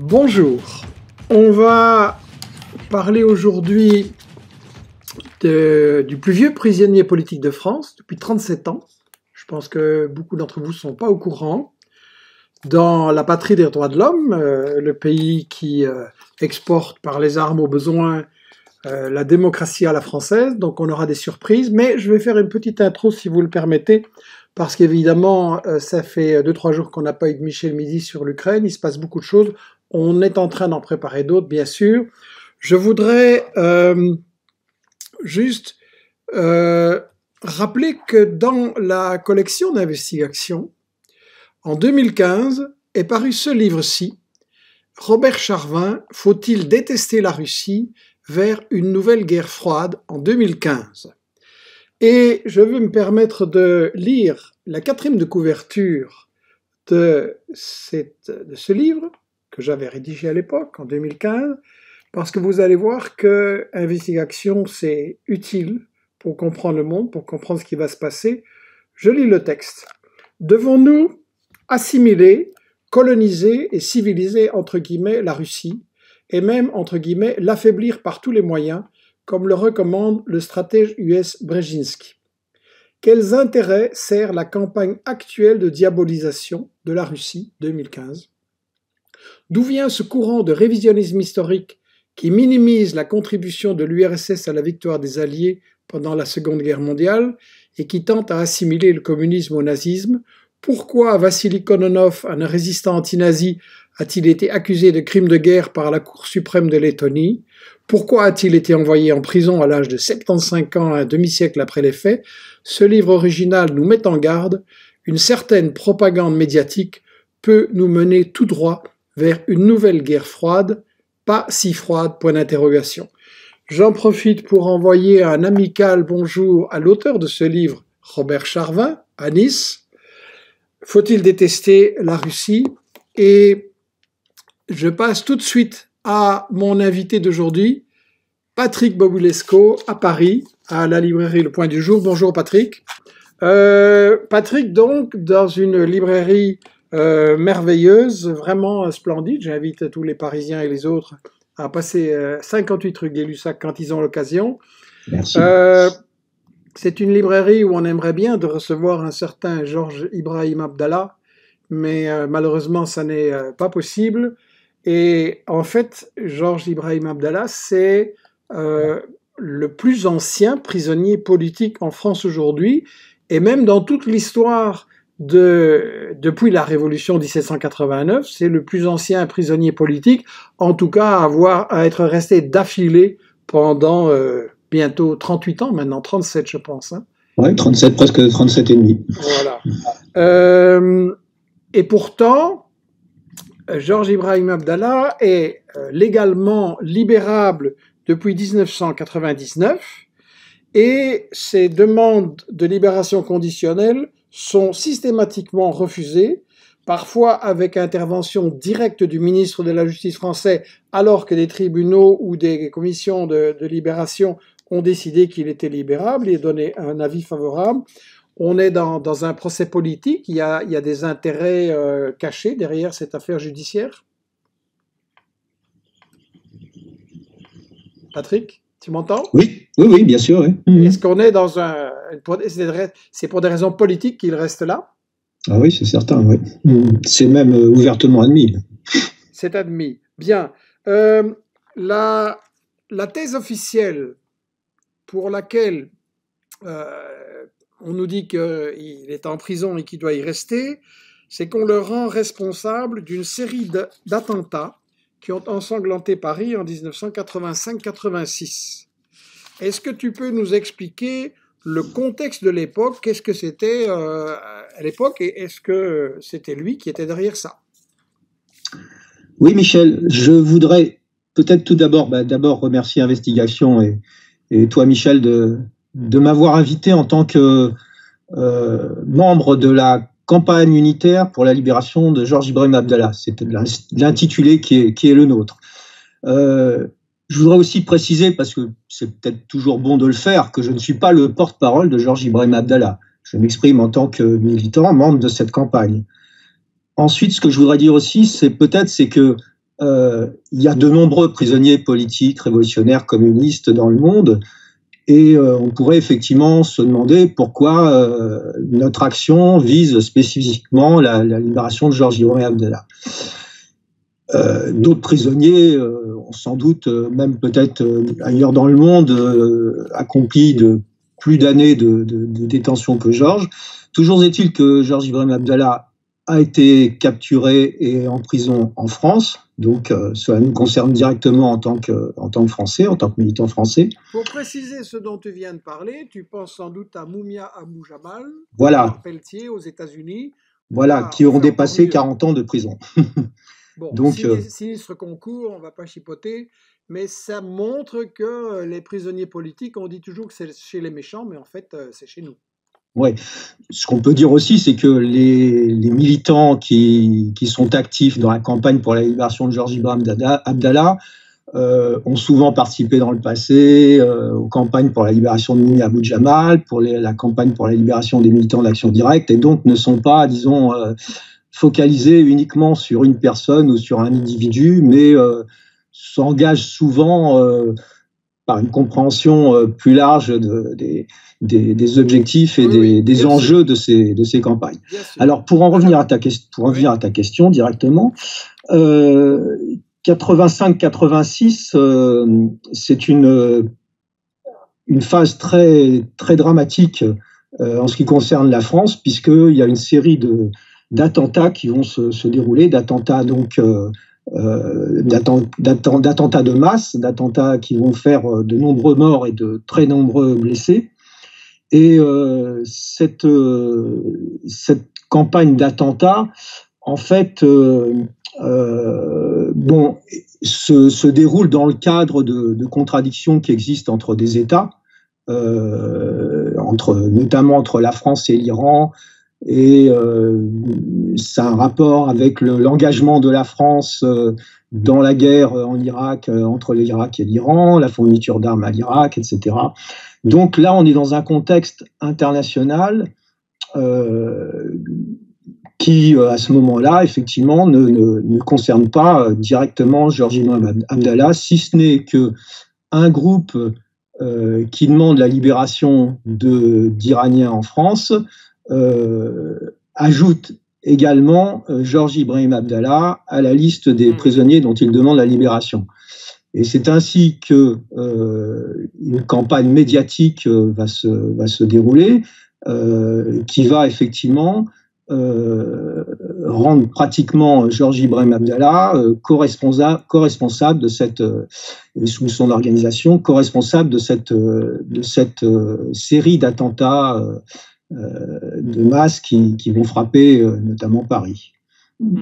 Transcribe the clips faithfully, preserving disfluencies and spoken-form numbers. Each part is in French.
Bonjour, on va parler aujourd'hui du plus vieux prisonnier politique de France depuis trente-sept ans. Je pense que beaucoup d'entre vous ne sont pas au courant. Dans la patrie des droits de l'homme, euh, le pays qui euh, exporte par les armes au besoin euh, la démocratie à la française, donc on aura des surprises, mais je vais faire une petite intro si vous le permettez, parce qu'évidemment, euh, ça fait deux trois jours qu'on n'a pas eu de Michel Midi sur l'Ukraine, il se passe beaucoup de choses, on est en train d'en préparer d'autres, bien sûr. Je voudrais euh, juste euh, rappeler que dans la collection d'investigation, en deux mille quinze, est paru ce livre-ci, Robert Charvin, Faut-il détester la Russie vers une nouvelle guerre froide en deux mille quinze. Et je vais me permettre de lire la quatrième de couverture de, cette, de ce livre, que j'avais rédigé à l'époque, en deux mille quinze, parce que vous allez voir que investigation, c'est utile pour comprendre le monde, pour comprendre ce qui va se passer. Je lis le texte. Devons-nous assimiler, coloniser et civiliser, entre guillemets, la Russie, et même, entre guillemets, l'affaiblir par tous les moyens, comme le recommande le stratège U S Brzezinski. Quels intérêts sert la campagne actuelle de diabolisation de la Russie, deux mille quinze? D'où vient ce courant de révisionnisme historique qui minimise la contribution de l'U R S S à la victoire des Alliés pendant la Seconde Guerre mondiale et qui tente à assimiler le communisme au nazisme? Pourquoi Vassili Kononov, un résistant anti-nazi, a-t-il été accusé de crimes de guerre par la Cour suprême de Lettonie? Pourquoi a-t-il été envoyé en prison à l'âge de soixante-quinze ans, un demi-siècle après les faits? Ce livre original nous met en garde. Une certaine propagande médiatique peut nous mener tout droit vers une nouvelle guerre froide, pas si froide, point d'interrogation. J'en profite pour envoyer un amical bonjour à l'auteur de ce livre, Robert Charvin, à Nice. Faut-il détester la Russie? Et je passe tout de suite à mon invité d'aujourd'hui, Patrick Bobulesco, à Paris, à la librairie Le Point du Jour. Bonjour Patrick. Euh, Patrick, donc, dans une librairie euh, merveilleuse, vraiment splendide. J'invite tous les Parisiens et les autres à passer euh, cinquante-huit rue Gay-Lussac quand ils ont l'occasion. Merci. Euh, c'est une librairie où on aimerait bien de recevoir un certain Georges Ibrahim Abdallah, mais euh, malheureusement, ça n'est euh, pas possible. Et en fait, Georges Ibrahim Abdallah, c'est euh, le plus ancien prisonnier politique en France aujourd'hui, et même dans toute l'histoire de, depuis la Révolution dix-sept cent quatre-vingt-neuf, c'est le plus ancien prisonnier politique, en tout cas à, avoir, à être resté d'affilée pendant euh, bientôt trente-huit ans, maintenant trente-sept je pense. Hein. Oui, trente-sept, presque trente-sept et demi. Voilà. Euh, et pourtant, Georges Ibrahim Abdallah est légalement libérable depuis mille neuf cent quatre-vingt-dix-neuf et ses demandes de libération conditionnelle sont systématiquement refusées, parfois avec intervention directe du ministre de la Justice français, alors que des tribunaux ou des commissions de, de libération ont décidé qu'il était libérable et donné un avis favorable. On est dans, dans un procès politique, il y a, il y a des intérêts euh, cachés derrière cette affaire judiciaire. Patrick, tu m'entends? Oui, oui, oui, bien sûr. Oui. Est-ce qu'on est dans un... C'est pour des raisons politiques qu'il reste là? Ah oui, c'est certain, oui. C'est même euh, ouvertement admis. C'est admis. Bien. Euh, la, la thèse officielle pour laquelle... Euh, on nous dit qu'il est en prison et qu'il doit y rester, c'est qu'on le rend responsable d'une série d'attentats qui ont ensanglanté Paris en mille neuf cent quatre-vingt-cinq quatre-vingt-six. Est-ce que tu peux nous expliquer le contexte de l'époque? Qu'est-ce que c'était euh, à l'époque et est-ce que c'était lui qui était derrière ça? Oui, Michel, je voudrais peut-être tout d'abord bah, d'abord remercier Investigation et, et toi, Michel, de... de m'avoir invité en tant que euh, membre de la campagne unitaire pour la libération de Georges Ibrahim Abdallah. C'est l'intitulé qui est, qui est le nôtre. Euh, je voudrais aussi préciser, parce que c'est peut-être toujours bon de le faire, que je ne suis pas le porte-parole de Georges Ibrahim Abdallah. Je m'exprime en tant que militant, membre de cette campagne. Ensuite, ce que je voudrais dire aussi, c'est peut-être c'est que euh, il y a de nombreux prisonniers politiques, révolutionnaires, communistes dans le monde, et euh, on pourrait effectivement se demander pourquoi euh, notre action vise spécifiquement la, la libération de Georges Ibrahim Abdallah. Euh, D'autres prisonniers euh, ont sans doute, euh, même peut-être euh, ailleurs dans le monde, euh, accompli de plus d'années de, de, de détention que Georges. Toujours est-il que Georges Ibrahim Abdallah a été capturé et en prison en France, donc euh, cela nous concerne directement en tant que, en tant que Français, en tant que militant français. Pour préciser ce dont tu viens de parler, tu penses sans doute à Mumia Abu Jamal, Voilà, Pelletier aux États-Unis. voilà, Là, qui on ont fait encore dépassé mieux. quarante ans de prison. Bon, Donc, euh, sinistre, sinistre concours, on ne va pas chipoter, mais ça montre que les prisonniers politiques, on dit toujours que c'est chez les méchants, mais en fait, euh, c'est chez nous. ouais. Ce qu'on peut dire aussi, c'est que les, les militants qui, qui sont actifs dans la campagne pour la libération de Georges Ibrahim Abdallah euh, ont souvent participé dans le passé euh, aux campagnes pour la libération de Mumia Abu Jamal, pour les, la campagne pour la libération des militants d'Action Directe, et donc ne sont pas, disons, euh, focalisés uniquement sur une personne ou sur un individu, mais euh, s'engagent souvent euh, par une compréhension euh, plus large de, des, des, des objectifs et Oui, des, oui, des bien enjeux sûr, de ces, de ces campagnes. bien sûr. Alors, pour en revenir Alors, à ta, que- pour en oui, revenir à ta question directement, euh, quatre-vingt-cinq quatre-vingt-six, euh, c'est une, une phase très, très dramatique euh, en ce qui concerne la France, puisqu'il y a une série de, d'attentats qui vont se, se dérouler, d'attentats donc euh, euh, d'attentats de masse, d'attentats qui vont faire de nombreux morts et de très nombreux blessés. Et euh, cette, euh, cette campagne d'attentats, en fait, euh, euh, bon, se, se déroule dans le cadre de, de contradictions qui existent entre des États, euh, entre, notamment entre la France et l'Iran, et euh, c'est un rapport avec le, l'engagement de la France euh, dans la guerre en Irak, euh, entre l'Irak et l'Iran, la fourniture d'armes à l'Irak, et cetera. Donc là, on est dans un contexte international euh, qui, euh, à ce moment-là, effectivement, ne, ne, ne concerne pas euh, directement Georges Ibrahim Abdallah, si ce n'est que un groupe euh, qui demande la libération de, d'Iraniens en France euh, ajoute également euh, Georges Ibrahim Abdallah à la liste des prisonniers dont il demande la libération. Et c'est ainsi que euh, une campagne médiatique euh, va, se, va se dérouler, euh, qui va effectivement euh, rendre pratiquement Georges Ibrahim Abdallah euh, co-responsable, co-responsable de cette, euh, sous son organisation, co-responsable de cette, euh, de cette euh, série d'attentats euh, euh, de masse qui, qui vont frapper euh, notamment Paris. Mmh.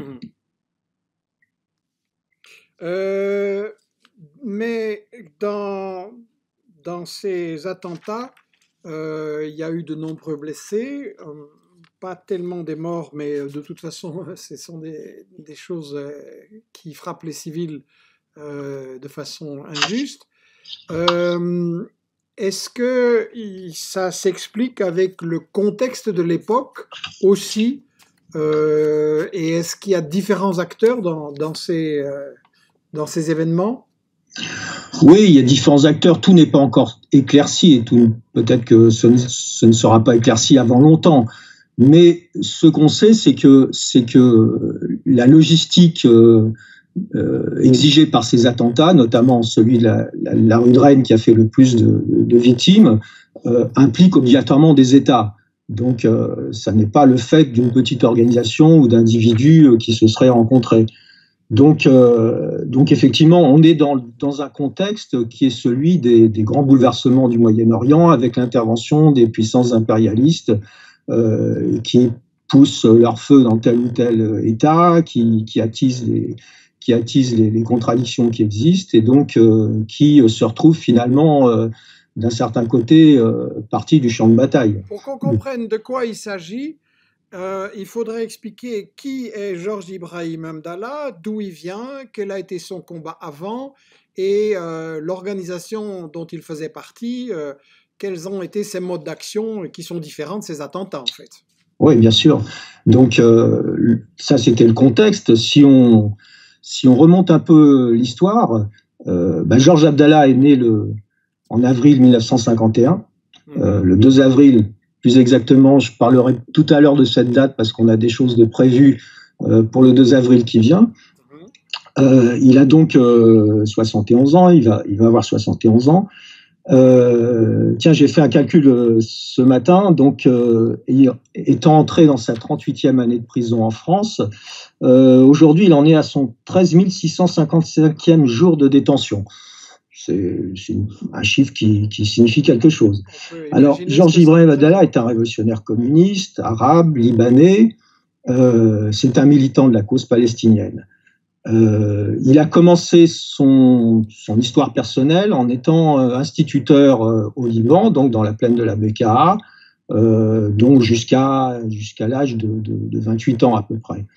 Euh, mais dans, dans ces attentats, euh, il y a eu de nombreux blessés, euh, pas tellement des morts, mais de toute façon, ce sont des, des choses euh, qui frappent les civils euh, de façon injuste. Euh, Est-ce que il- ça s'explique avec le contexte de l'époque aussi? Euh, et est-ce qu'il y a différents acteurs dans, dans ces, euh, dans ces événements? Oui, il y a différents acteurs, tout n'est pas encore éclairci, et tout, peut-être que ce ne, ce ne sera pas éclairci avant longtemps. Mais ce qu'on sait, c'est que, c'est que la logistique euh, euh, exigée par ces attentats, notamment celui de la, la, la rue de Rennes qui a fait le plus de, de victimes, euh, implique obligatoirement des États. Donc, euh, ça n'est pas le fait d'une petite organisation ou d'individus qui se seraient rencontrés. Donc, euh, donc effectivement, on est dans, dans un contexte qui est celui des, des grands bouleversements du Moyen-Orient, avec l'intervention des puissances impérialistes euh, qui poussent leur feu dans tel ou tel État, qui, qui attisent, les, qui attisent les, les contradictions qui existent, et donc euh, qui se retrouvent finalement, euh, d'un certain côté, euh, partie du champ de bataille. Pour qu'on comprenne de quoi il s'agit, Euh, il faudrait expliquer qui est Georges Ibrahim Abdallah, d'où il vient, quel a été son combat avant et euh, l'organisation dont il faisait partie, euh, quels ont été ses modes d'action qui sont différents de ces attentats en fait. Oui, bien sûr. Donc euh, ça, c'était le contexte. Si on si on remonte un peu l'histoire, euh, bah, Georges Abdallah est né le, en avril mille neuf cent cinquante et un, euh, le deux avril, plus exactement. Je parlerai tout à l'heure de cette date parce qu'on a des choses de prévues euh, pour le deux avril qui vient. Euh, il a donc euh, soixante et onze ans, il va, il va avoir soixante et onze ans. Euh, tiens, j'ai fait un calcul euh, ce matin, donc euh, étant entré dans sa trente-huitième année de prison en France, euh, aujourd'hui il en est à son treize mille six cent cinquante-cinquième jour de détention. C'est un chiffre qui, qui signifie quelque chose. Alors, Georges Ibrahim Abdallah est un révolutionnaire communiste, arabe, libanais, euh, c'est un militant de la cause palestinienne. Euh, il a commencé son, son histoire personnelle en étant euh, instituteur euh, au Liban, donc dans la plaine de la Bekaa, euh, donc jusqu'à jusqu'à l'âge de, de, de vingt-huit ans à peu près.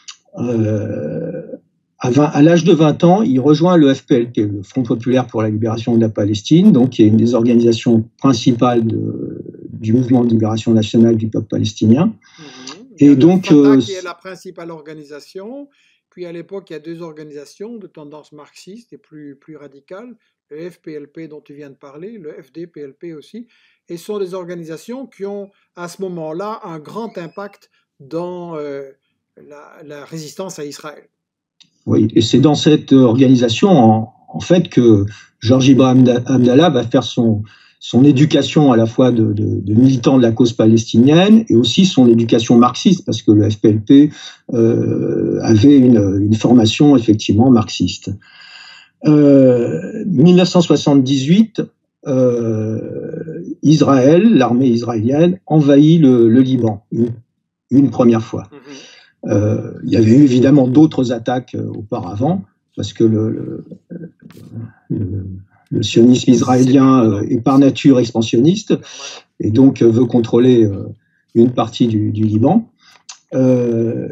Euh, à, à l'âge de vingt ans, il rejoint le F P L P, le Front populaire pour la libération de la Palestine, donc qui est une des organisations principales de, du mouvement de libération nationale du peuple palestinien. Mmh. Et Et donc, Fatah, euh, qui est la principale organisation. Puis à l'époque, il y a deux organisations de tendance marxiste et plus, plus radicale, le F P L P dont tu viens de parler, le F D P L P aussi, et ce sont des organisations qui ont à ce moment-là un grand impact dans euh, la, la résistance à Israël. Oui, et c'est dans cette organisation, en, en fait, que Georges Ibrahim Abdallah va faire son, son éducation à la fois de, de, de militant de la cause palestinienne et aussi son éducation marxiste, parce que le F P L P euh, avait une, une formation effectivement marxiste. Euh, mille neuf cent soixante-dix-huit, euh, Israël, l'armée israélienne, envahit le, le Liban une, une première fois. Mm-hmm. Euh, il y avait eu évidemment d'autres attaques euh, auparavant, parce que le, le, le, le sionisme israélien euh, est par nature expansionniste, et donc euh, veut contrôler euh, une partie du, du Liban. Euh,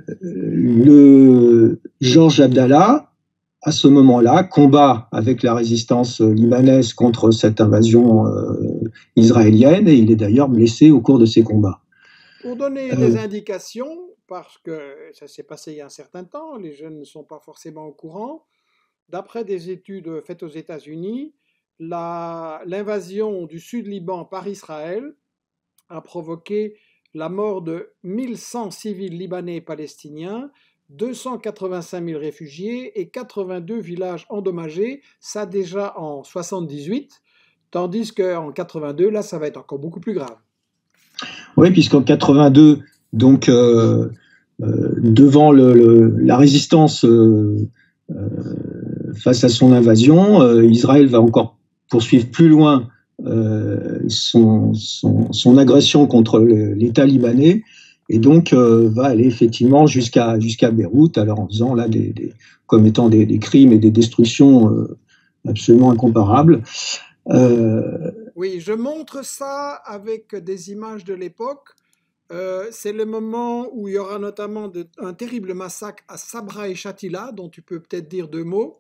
le Georges Abdallah, à ce moment-là, combat avec la résistance libanaise contre cette invasion euh, israélienne, et il est d'ailleurs blessé au cours de ces combats. Pour donner euh, des indications, parce que ça s'est passé il y a un certain temps, les jeunes ne sont pas forcément au courant. D'après des études faites aux États-Unis, l'invasion du Sud-Liban par Israël a provoqué la mort de mille cent civils libanais et palestiniens, deux cent quatre-vingt-cinq mille réfugiés et quatre-vingt-deux villages endommagés, ça déjà en soixante-dix-huit, tandis qu'en quatre-vingt-deux, là, ça va être encore beaucoup plus grave. Oui, puisqu'en quatre-vingt-deux, donc euh, euh, devant le, le, la résistance euh, euh, face à son invasion, euh, Israël va encore poursuivre plus loin euh, son, son, son agression contre l'État libanais, et donc euh, va aller effectivement jusqu'à jusqu'à Beyrouth, alors en faisant là des, des commettant des, des crimes et des destructions euh, absolument incomparables. Euh... Oui, je montre ça avec des images de l'époque. Euh, c'est le moment où il y aura notamment de, un terrible massacre à Sabra et Shatila, dont tu peux peut-être dire deux mots.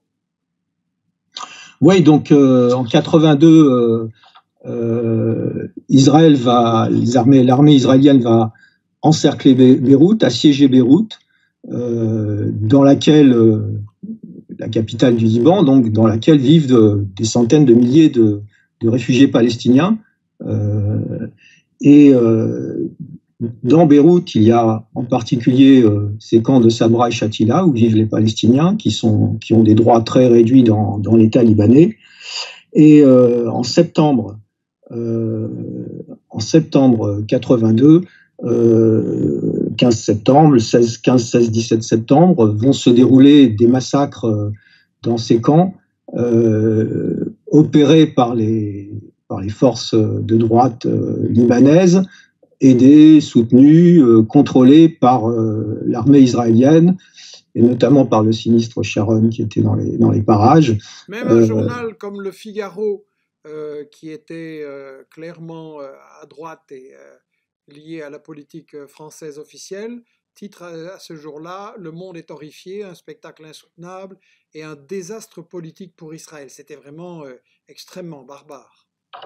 Oui, donc euh, en quatre-vingt-deux, euh, euh, Israël va, les armées, l'armée israélienne va encercler Beyrouth, assiéger Beyrouth, euh, dans laquelle euh, la capitale du Liban, donc dans laquelle vivent de, des centaines de milliers de, de réfugiés palestiniens. Euh, et euh, dans Beyrouth, il y a en particulier euh, ces camps de Sabra et Shatila où vivent les Palestiniens, qui, sont, qui ont des droits très réduits dans, dans l'État libanais. Et euh, en septembre, euh, en septembre quatre-vingt-deux, euh, quinze septembre, seize, quinze, seize, dix-sept septembre, vont se dérouler des massacres dans ces camps, euh, opérés par les, par les forces de droite euh, libanaises, aidés, soutenus, euh, contrôlés par euh, l'armée israélienne, et notamment par le sinistre Sharon qui était dans les, dans les parages. Même un euh, journal comme Le Figaro, euh, qui était euh, clairement euh, à droite et euh, lié à la politique française officielle, titre à, à ce jour-là « Le monde est horrifié, un spectacle insoutenable et un désastre politique pour Israël ». C'était vraiment euh, extrêmement barbare.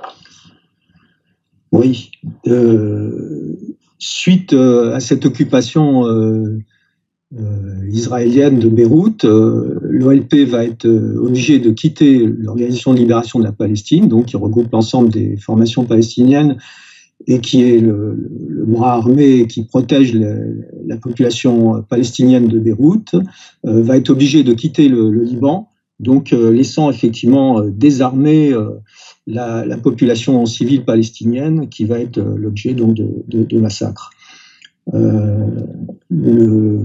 Oui. Euh, suite euh, à cette occupation euh, euh, israélienne de Beyrouth, euh, l'O L P va être euh, obligé de quitter l'Organisation de libération de la Palestine, donc qui regroupe l'ensemble des formations palestiniennes et qui est le, le bras armé qui protège le, la population palestinienne de Beyrouth, euh, va être obligé de quitter le, le Liban, donc euh, laissant effectivement euh, désarmer euh, la, la population civile palestinienne qui va être euh, l'objet donc de, de, de massacres. Euh, le,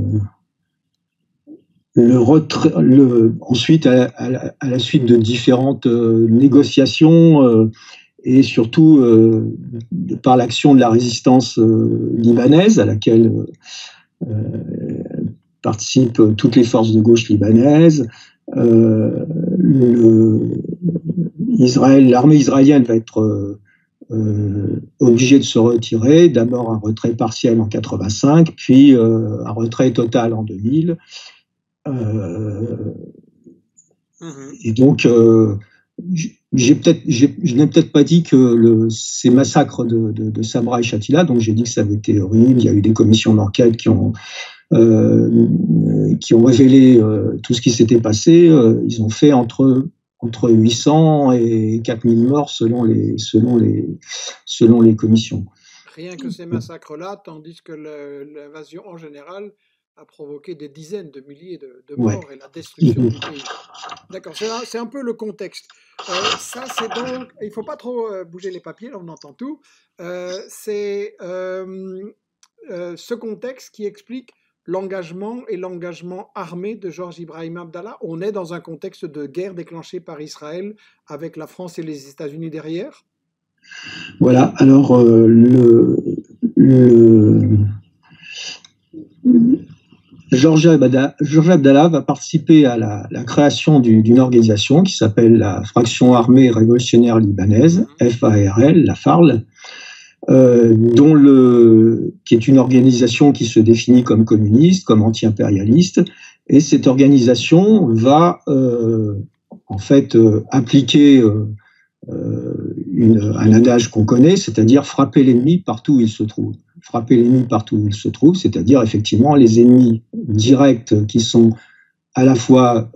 le retrait, le, ensuite, à, à, la, à la suite de différentes euh, négociations euh, et surtout euh, de par l'action de la résistance euh, libanaise à laquelle euh, participent toutes les forces de gauche libanaises, euh, le, Israël, l'armée israélienne va être euh, euh, obligée de se retirer, d'abord un retrait partiel en quatre-vingt-cinq, puis euh, un retrait total en deux mille. Euh, mmh. Et donc, euh, j'ai peut-être, j'ai, je n'ai peut-être pas dit que le, ces massacres de, de, de Sabra et Shatila, donc j'ai dit que ça avait été horrible, il y a eu des commissions d'enquête qui ont, euh, qui ont révélé euh, tout ce qui s'était passé, euh, ils ont fait entre, entre huit cents et quatre mille morts selon les, selon les, selon les commissions. Rien que ces massacres-là, tandis que le, l'invasion en général a provoqué des dizaines de milliers de, de morts ouais. et la destruction du pays. D'accord, c'est un, c'est un peu le contexte. Euh, ça, c'est donc, il ne faut pas trop euh, bouger les papiers, là on entend tout. Euh, c'est euh, euh, ce contexte qui explique l'engagement et l'engagement armé de Georges Ibrahim Abdallah. On est dans un contexte de guerre déclenchée par Israël avec la France et les États-Unis derrière. Voilà, alors euh, le, le Georges Abdallah va participer à la, la création du, d'une organisation qui s'appelle la Fraction Armée Révolutionnaire Libanaise, F A R L, la F A R L, euh, dont le, qui est une organisation qui se définit comme communiste, comme anti-impérialiste, et cette organisation va euh, en fait euh, appliquer euh, euh, une, un adage qu'on connaît, c'est-à-dire frapper l'ennemi partout où il se trouve. Frapper l'ennemi partout où il se trouve, c'est-à-dire effectivement les ennemis directs qui sont à la fois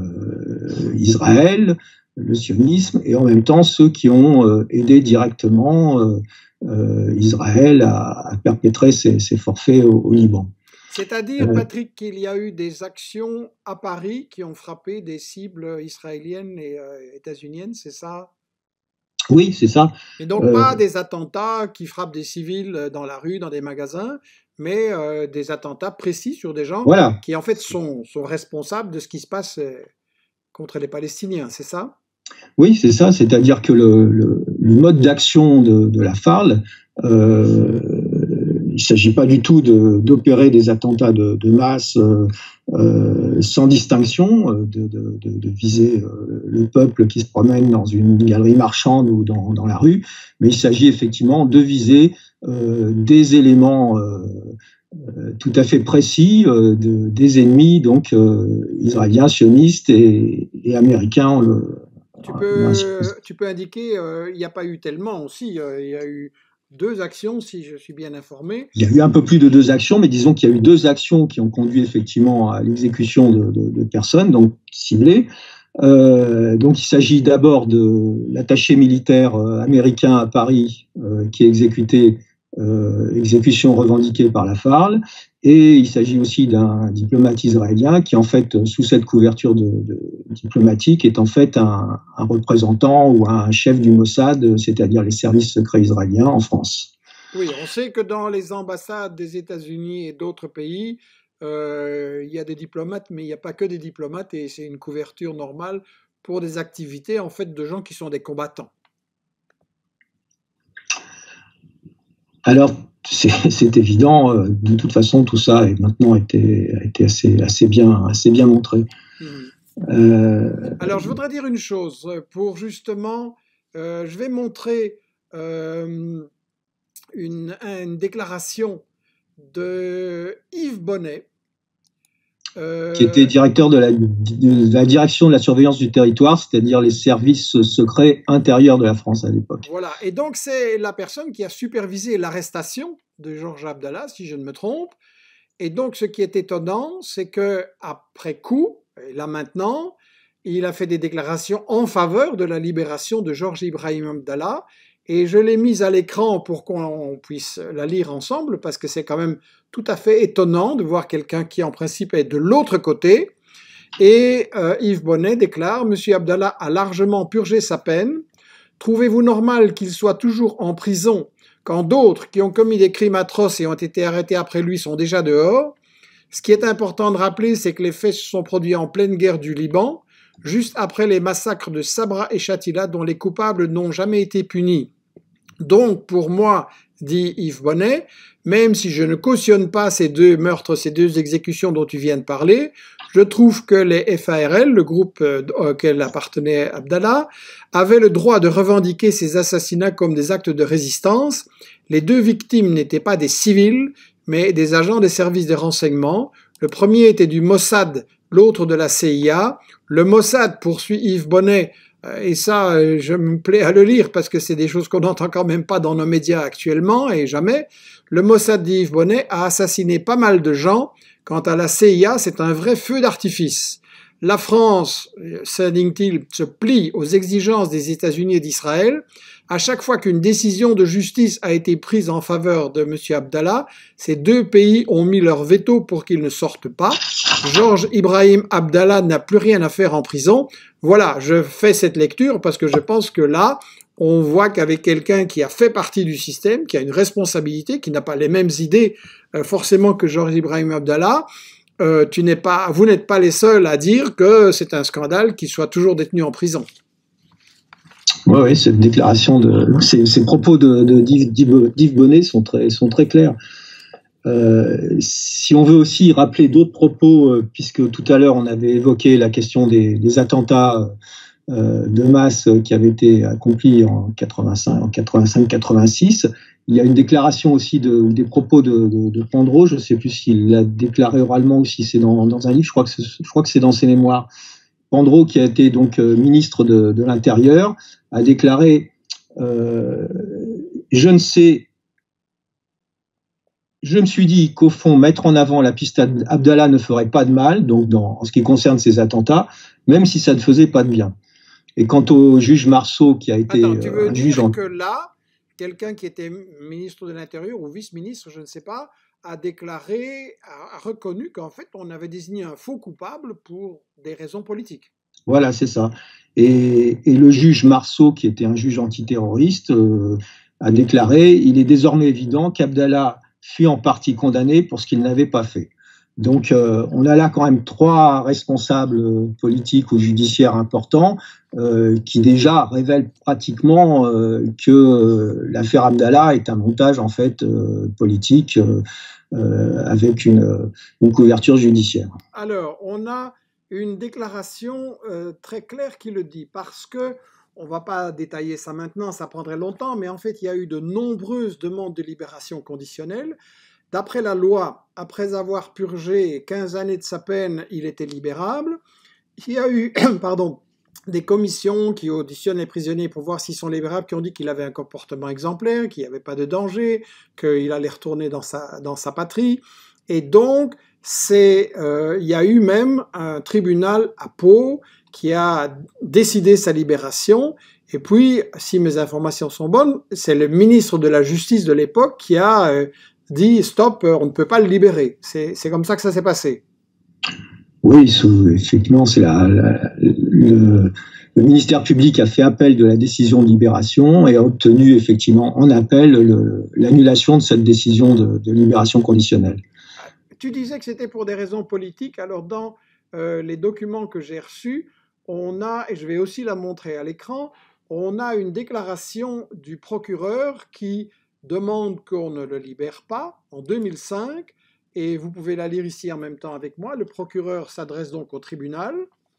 euh, Israël, le sionisme, et en même temps ceux qui ont euh, aidé directement euh, euh, Israël à, à perpétrer ses, ses forfaits au, au Liban. C'est-à-dire, euh, Patrick, qu'il y a eu des actions à Paris qui ont frappé des cibles israéliennes et euh, états-uniennes, c'est ça ? Oui, c'est ça. Et donc, euh, pas des attentats qui frappent des civils dans la rue, dans des magasins, mais euh, des attentats précis sur des gens voilà. qui, en fait, sont, sont responsables de ce qui se passe contre les Palestiniens, c'est ça ? Oui, c'est ça. C'est-à-dire que le, le, le mode d'action de, de la F A R L, euh, il ne s'agit pas du tout de, d'opérer des attentats de, de masse euh, euh, sans distinction, de, de, de, de viser euh, le peuple qui se promène dans une galerie marchande ou dans, dans la rue, mais il s'agit effectivement de viser euh, des éléments euh, euh, tout à fait précis euh, de, des ennemis, donc euh, israéliens, sionistes et, et américains. Le, tu, peux, tu peux indiquer, euh, il n'y a pas eu tellement aussi, euh, il y a eu deux actions, si je suis bien informé. Il y a eu un peu plus de deux actions, mais disons qu'il y a eu deux actions qui ont conduit effectivement à l'exécution de, de, de personnes, donc ciblées. Euh, donc il s'agit d'abord de l'attaché militaire américain à Paris euh, qui est exécuté, euh, exécution revendiquée par la F A R L, et il s'agit aussi d'un diplomate israélien qui en fait, sous cette couverture de, de diplomatique, est en fait un, un représentant ou un chef du Mossad, c'est-à-dire les services secrets israéliens en France. Oui, on sait que dans les ambassades des États-Unis et d'autres pays, euh, il y a des diplomates, mais il n'y a pas que des diplomates, et c'est une couverture normale pour des activités en fait de gens qui sont des combattants. Alors, c'est, c'est évident, de toute façon, tout ça est maintenant été, a été assez, assez, bien, assez bien montré. Mmh. Euh... Alors, je voudrais dire une chose, pour justement, euh, je vais montrer euh, une, une déclaration de Yves Bonnet, Euh, qui était directeur de la, de la direction de la surveillance du territoire, c'est-à-dire les services secrets intérieurs de la France à l'époque. Voilà, et donc c'est la personne qui a supervisé l'arrestation de Georges Abdallah, si je ne me trompe, Et donc, ce qui est étonnant, c'est que après coup, et là maintenant, il a fait des déclarations en faveur de la libération de Georges Ibrahim Abdallah. Et je l'ai mise à l'écran pour qu'on puisse la lire ensemble, parce que c'est quand même tout à fait étonnant de voir quelqu'un qui, en principe, est de l'autre côté. Et euh, Yves Bonnet déclare « Monsieur Abdallah a largement purgé sa peine. Trouvez-vous normal qu'il soit toujours en prison quand d'autres qui ont commis des crimes atroces et ont été arrêtés après lui sont déjà dehors? Ce qui est important de rappeler, c'est que les faits se sont produits en pleine guerre du Liban, juste après les massacres de Sabra et Shatila, dont les coupables n'ont jamais été punis. Donc, pour moi, dit Yves Bonnet, même si je ne cautionne pas ces deux meurtres, ces deux exécutions dont tu viens de parler, je trouve que les F A R L, le groupe auquel appartenait Abdallah, avaient le droit de revendiquer ces assassinats comme des actes de résistance. Les deux victimes n'étaient pas des civils, mais des agents des services de renseignement. Le premier était du Mossad, l'autre de la C I A. Le Mossad, poursuit Yves Bonnet, et ça, je me plais à le lire parce que c'est des choses qu'on n'entend quand même pas dans nos médias actuellement et jamais. Le Mossad d'Yves Bonnet a assassiné pas mal de gens. Quant à la C I A, c'est un vrai feu d'artifice. La France, s'indigne-t-il, se plie aux exigences des États-Unis et d'Israël. À chaque fois qu'une décision de justice a été prise en faveur de M. Abdallah, ces deux pays ont mis leur veto pour qu'il ne sorte pas. Georges Ibrahim Abdallah n'a plus rien à faire en prison. Voilà, je fais cette lecture parce que je pense que là, on voit qu'avec quelqu'un qui a fait partie du système, qui a une responsabilité, qui n'a pas les mêmes idées euh, forcément que Georges Ibrahim Abdallah, euh, tu n'es pas, vous n'êtes pas les seuls à dire que c'est un scandale qu'il soit toujours détenu en prison. Oui, oui, cette déclaration, de, ces, ces propos de, de d'Yves Bonnet sont très, sont très clairs. Euh, si on veut aussi rappeler d'autres propos, euh, puisque tout à l'heure on avait évoqué la question des, des attentats euh, de masse qui avaient été accomplis en quatre-vingt-cinq, en quatre-vingt-cinq quatre-vingt-six, il y a une déclaration aussi de, des propos de, de, de Pandro, je ne sais plus s'il l'a déclaré oralement ou si c'est dans, dans un livre, je crois que c'est, je crois que c'est dans ses mémoires. Pandro, qui a été donc euh, ministre de, de l'Intérieur, a déclaré euh, « Je ne sais, je me suis dit qu'au fond, mettre en avant la piste Abdallah ne ferait pas de mal, donc dans, en ce qui concerne ces attentats, même si ça ne faisait pas de bien. » Et quant au juge Marceau, qui a été Attends, tu veux un dire juge en... que là, quelqu'un qui était ministre de l'Intérieur ou vice-ministre, je ne sais pas, a déclaré, a reconnu qu'en fait, on avait désigné un faux coupable pour des raisons politiques. Voilà, c'est ça. Et, et le juge Marceau, qui était un juge antiterroriste, euh, a déclaré « Il est désormais évident qu'Abdallah fut en partie condamné pour ce qu'il n'avait pas fait ». Donc, euh, on a là quand même trois responsables politiques ou judiciaires importants euh, qui déjà révèlent pratiquement euh, que euh, l'affaire Abdallah est un montage en fait euh, politique euh, euh, avec une, une couverture judiciaire. Alors, on a une déclaration euh, très claire qui le dit, parce que, on ne va pas détailler ça maintenant, ça prendrait longtemps, mais en fait, il y a eu de nombreuses demandes de libération conditionnelle. D'après la loi, après avoir purgé quinze années de sa peine, il était libérable. Il y a eu pardon, des commissions qui auditionnent les prisonniers pour voir s'ils sont libérables, qui ont dit qu'il avait un comportement exemplaire, qu'il n'y avait pas de danger, qu'il allait retourner dans sa, dans sa patrie. Et donc, c'est, euh, il y a eu même un tribunal à Pau qui a décidé sa libération. Et puis, si mes informations sont bonnes, c'est le ministre de la Justice de l'époque qui a euh, dit « Stop, on ne peut pas le libérer ». C'est, c'est comme ça que ça s'est passé. Oui, effectivement, c'est la, la, le, le ministère public a fait appel de la décision de libération et a obtenu effectivement en appel le, l'annulation de cette décision de, de libération conditionnelle. Tu disais que c'était pour des raisons politiques. Alors, dans euh, les documents que j'ai reçus, on a, et je vais aussi la montrer à l'écran, on a une déclaration du procureur qui demande qu'on ne le libère pas en deux mille cinq, et vous pouvez la lire ici en même temps avec moi. Le procureur s'adresse donc au tribunal.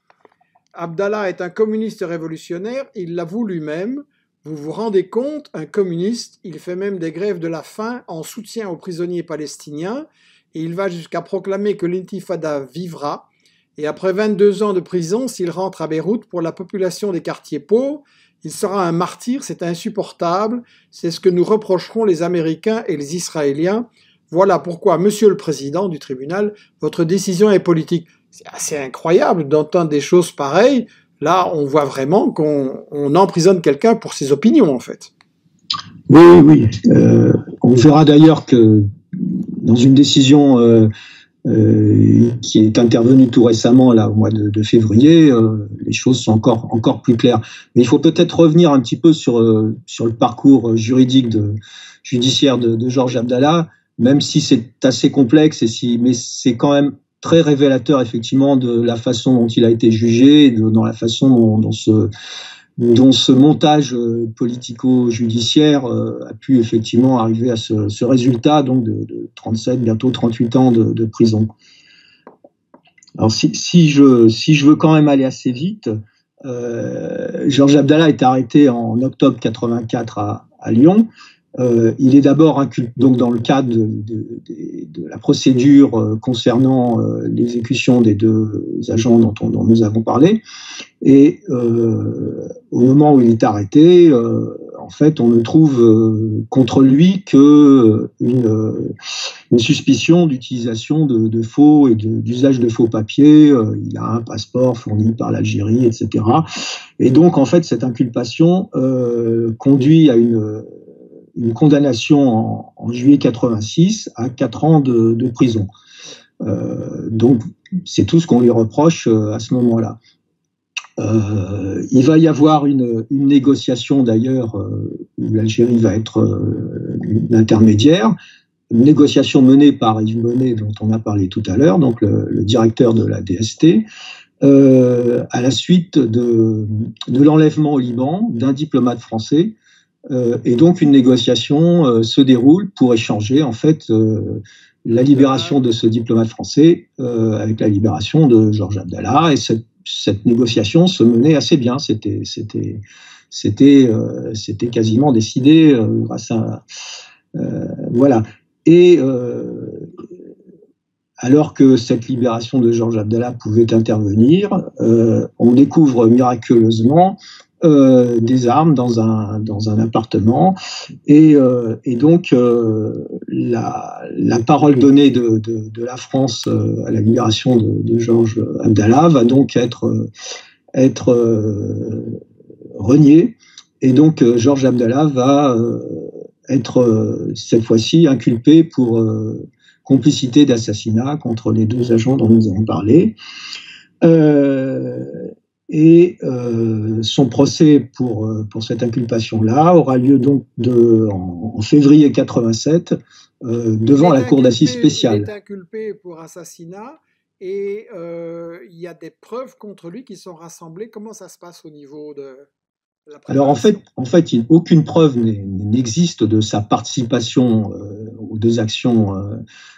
Abdallah est un communiste révolutionnaire, il l'avoue lui-même. Vous vous rendez compte, un communiste, il fait même des grèves de la faim en soutien aux prisonniers palestiniens, et il va jusqu'à proclamer que l'intifada vivra. Et après vingt-deux ans de prison, s'il rentre à Beyrouth pour la population des quartiers pauvres, il sera un martyr, c'est insupportable, c'est ce que nous reprocheront les Américains et les Israéliens. voilà pourquoi, monsieur le président du tribunal, votre décision est politique. C'est assez incroyable d'entendre des choses pareilles. Là, on voit vraiment qu'on on emprisonne quelqu'un pour ses opinions, en fait. Oui, oui. Euh, on verra d'ailleurs que dans une décision euh, euh, qui est intervenue tout récemment, là, au mois de, de février, euh, les choses sont encore, encore plus claires. Mais il faut peut-être revenir un petit peu sur, euh, sur le parcours juridique de, judiciaire de, de Georges Abdallah, même si c'est assez complexe, et si, mais c'est quand même très révélateur effectivement de la façon dont il a été jugé, de, dans la façon dont, dont, ce, dont ce montage politico-judiciaire euh, a pu effectivement arriver à ce, ce résultat donc de, de trente-sept, bientôt trente-huit ans de, de prison. Alors si, si, je, si je veux quand même aller assez vite, euh, Georges Abdallah est arrêté en octobre quatre-vingt-quatre à, à Lyon. Euh, il est d'abord inculpé, donc dans le cadre de, de, de, de la procédure euh, concernant euh, l'exécution des deux agents dont, on, dont nous avons parlé. Et euh, au moment où il est arrêté, euh, en fait, on ne trouve euh, contre lui que une, une suspicion d'utilisation de, de faux et d'usage de, de faux papiers. Euh, il a un passeport fourni par l'Algérie, et cetera. Et donc, en fait, cette inculpation euh, conduit à une une condamnation en, en juillet quatre-vingt-six à quatre ans de, de prison. Euh, donc, c'est tout ce qu'on lui reproche euh, à ce moment-là. Euh, il va y avoir une, une négociation d'ailleurs euh, où l'Algérie va être euh, l'intermédiaire, une négociation menée par Yves Monet dont on a parlé tout à l'heure, donc le, le directeur de la D S T, euh, à la suite de, de l'enlèvement au Liban d'un diplomate français. Euh, et donc une négociation euh, se déroule pour échanger en fait euh, la libération de ce diplomate français euh, avec la libération de Georges Abdallah. Et cette, cette négociation se menait assez bien. C'était c'était c'était euh, c'était quasiment décidé euh, grâce à euh, voilà. Et euh, alors que cette libération de Georges Abdallah pouvait intervenir, euh, on découvre miraculeusement Euh, des armes dans un, dans un appartement et, euh, et donc euh, la, la parole donnée de, de, de la France euh, à la libération de, de Georges Abdallah va donc être, être euh, reniée et donc euh, Georges Abdallah va euh, être euh, cette fois-ci inculpé pour euh, complicité d'assassinat contre les deux agents dont nous avons parlé. Euh, Et euh, son procès pour, pour cette inculpation-là aura lieu donc de, en, en février quatre-vingt-sept euh, devant la cour d'assises spéciale. Il est inculpé pour assassinat et euh, il y a des preuves contre lui qui sont rassemblées. Comment ça se passe au niveau de la préparation ? Alors en fait, en fait il, aucune preuve n'existe de sa participation euh, aux deux actions euh,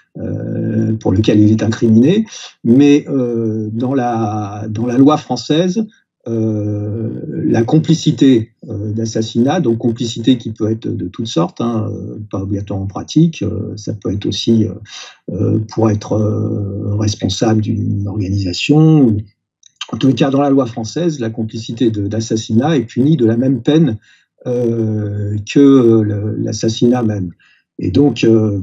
Euh, pour lequel il est incriminé, mais euh, dans, la, dans la loi française, euh, la complicité euh, d'assassinat, donc complicité qui peut être de toutes sortes, hein, pas obligatoirement en pratique, euh, ça peut être aussi euh, pour être euh, responsable d'une organisation. En tout cas, dans la loi française, la complicité d'assassinat est punie de la même peine euh, que l'assassinat même. Et donc, euh,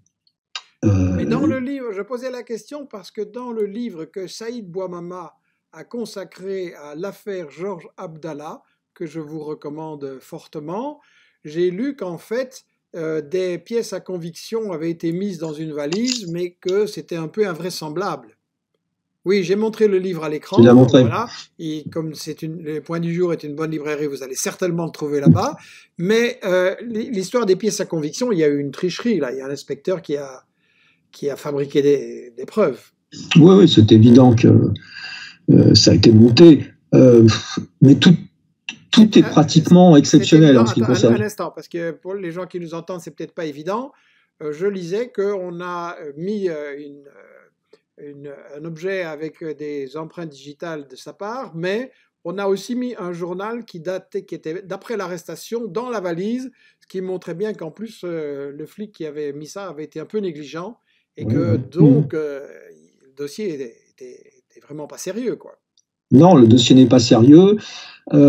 Euh... Mais dans le livre, je posais la question parce que dans le livre que Saïd Bouamama a consacré à l'affaire Georges Abdallah, que je vous recommande fortement, j'ai lu qu'en fait, euh, des pièces à conviction avaient été mises dans une valise, mais que c'était un peu invraisemblable. Oui, j'ai montré le livre à l'écran. Tu l'as montré. Voilà. Et comme c'est une, le Point du Jour est une bonne librairie, vous allez certainement le trouver là-bas. Mais euh, l'histoire des pièces à conviction, il y a eu une tricherie là. Il y a un inspecteur qui a qui a fabriqué des, des preuves. Oui, oui, c'est évident que euh, ça a été monté. Euh, mais tout, tout est pratiquement est, exceptionnel évident, en ce qui attends, concerne. Un instant, parce que pour les gens qui nous entendent, c'est peut-être pas évident. Euh, je lisais qu'on a mis euh, une, une, un objet avec des empreintes digitales de sa part, mais on a aussi mis un journal qui datait, qui était d'après l'arrestation dans la valise, ce qui montrait bien qu'en plus euh, le flic qui avait mis ça avait été un peu négligent. Et oui, que oui. donc, euh, le dossier était, était, était vraiment pas sérieux, quoi. Non, le dossier n'est pas sérieux.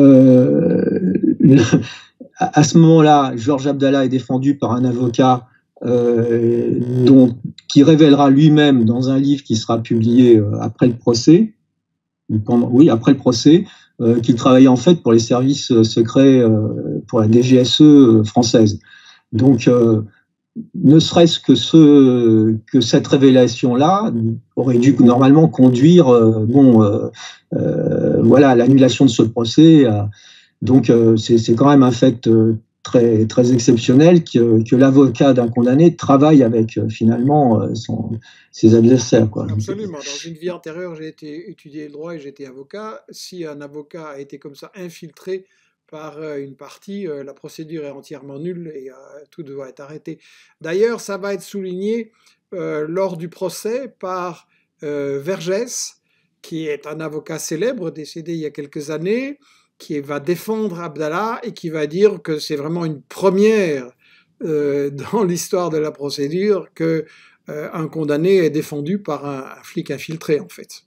Euh, le, à, à ce moment-là, Georges Abdallah est défendu par un avocat euh, dont, qui révélera lui-même dans un livre qui sera publié euh, après le procès, pendant, oui, après le procès, euh, qu'il travaillait en fait pour les services secrets, euh, pour la D G S E française. Donc, euh, ne serait-ce que, ce, que cette révélation-là aurait dû normalement conduire euh, bon, euh, euh, voilà, à l'annulation de ce procès. Euh, donc, euh, c'est quand même un fait euh, très, très exceptionnel que, que l'avocat d'un condamné travaille avec euh, finalement euh, son, ses adversaires, quoi. Absolument. Dans une vie antérieure, j'ai été étudié le droit et j'étais avocat. Si un avocat a été comme ça infiltré par une partie, la procédure est entièrement nulle et tout doit être arrêté. D'ailleurs, ça va être souligné euh, lors du procès par euh, Vergès, qui est un avocat célèbre, décédé il y a quelques années, qui va défendre Abdallah et qui va dire que c'est vraiment une première euh, dans l'histoire de la procédure que euh, un condamné est défendu par un, un flic infiltré, en fait.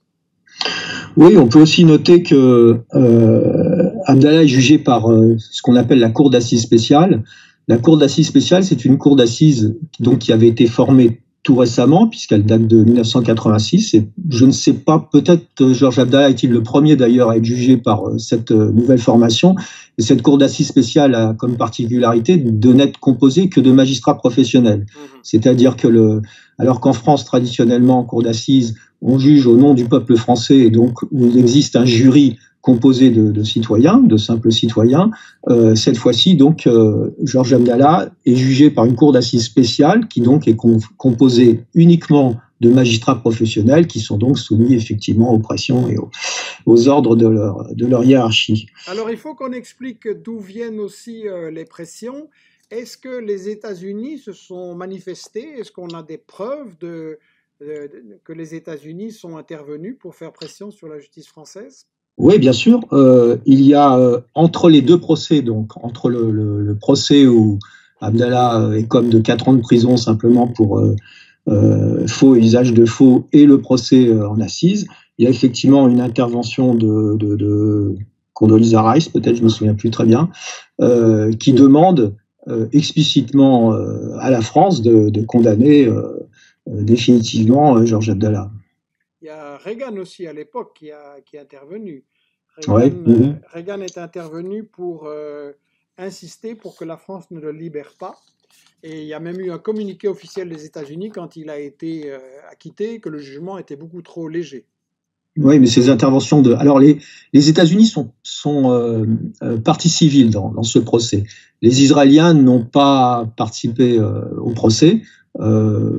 Oui, on peut aussi noter que euh, Abdallah est jugé par euh, ce qu'on appelle la cour d'assises spéciale. La cour d'assises spéciale, c'est une cour d'assises donc qui avait été formée tout récemment, puisqu'elle date de mille neuf cent quatre-vingt-six. Et je ne sais pas, peut-être Georges Abdallah est-il le premier d'ailleurs à être jugé par euh, cette euh, nouvelle formation. Et cette cour d'assises spéciale a comme particularité de n'être composée que de magistrats professionnels. Mmh. C'est-à-dire que, le, alors qu'en France, traditionnellement, en cour d'assises, on juge au nom du peuple français, et donc où il existe un jury composé de, de citoyens, de simples citoyens. Euh, cette fois-ci, donc, euh, Georges Abdallah est jugé par une cour d'assises spéciale qui donc est com composée uniquement de magistrats professionnels qui sont donc soumis effectivement aux pressions et aux, aux ordres de leur, de leur hiérarchie. Alors, il faut qu'on explique d'où viennent aussi euh, les pressions. Est-ce que les États-Unis se sont manifestés? Est-ce qu'on a des preuves de, de, de, que les États-Unis sont intervenus pour faire pression sur la justice française? Oui, bien sûr. Euh, il y a euh, entre les deux procès, donc entre le, le, le procès où Abdallah est comme de quatre ans de prison simplement pour euh, euh, faux et usage de faux, et le procès euh, en assises, il y a effectivement une intervention de, de, de Condoleezza Rice, peut-être, je me souviens plus très bien, euh, qui demande euh, explicitement euh, à la France de, de condamner euh, euh, définitivement euh, Georges Abdallah. Il y a Reagan aussi à l'époque qui, a, qui est intervenu. Reagan, ouais. euh, mmh. Reagan est intervenu pour euh, insister pour que la France ne le libère pas. Et il y a même eu un communiqué officiel des États-Unis quand il a été euh, acquitté que le jugement était beaucoup trop léger. Oui, mais ces interventions de... Alors, les, les États-Unis sont, sont euh, euh, partie civile dans, dans ce procès. Les Israéliens n'ont pas participé euh, au procès. Euh,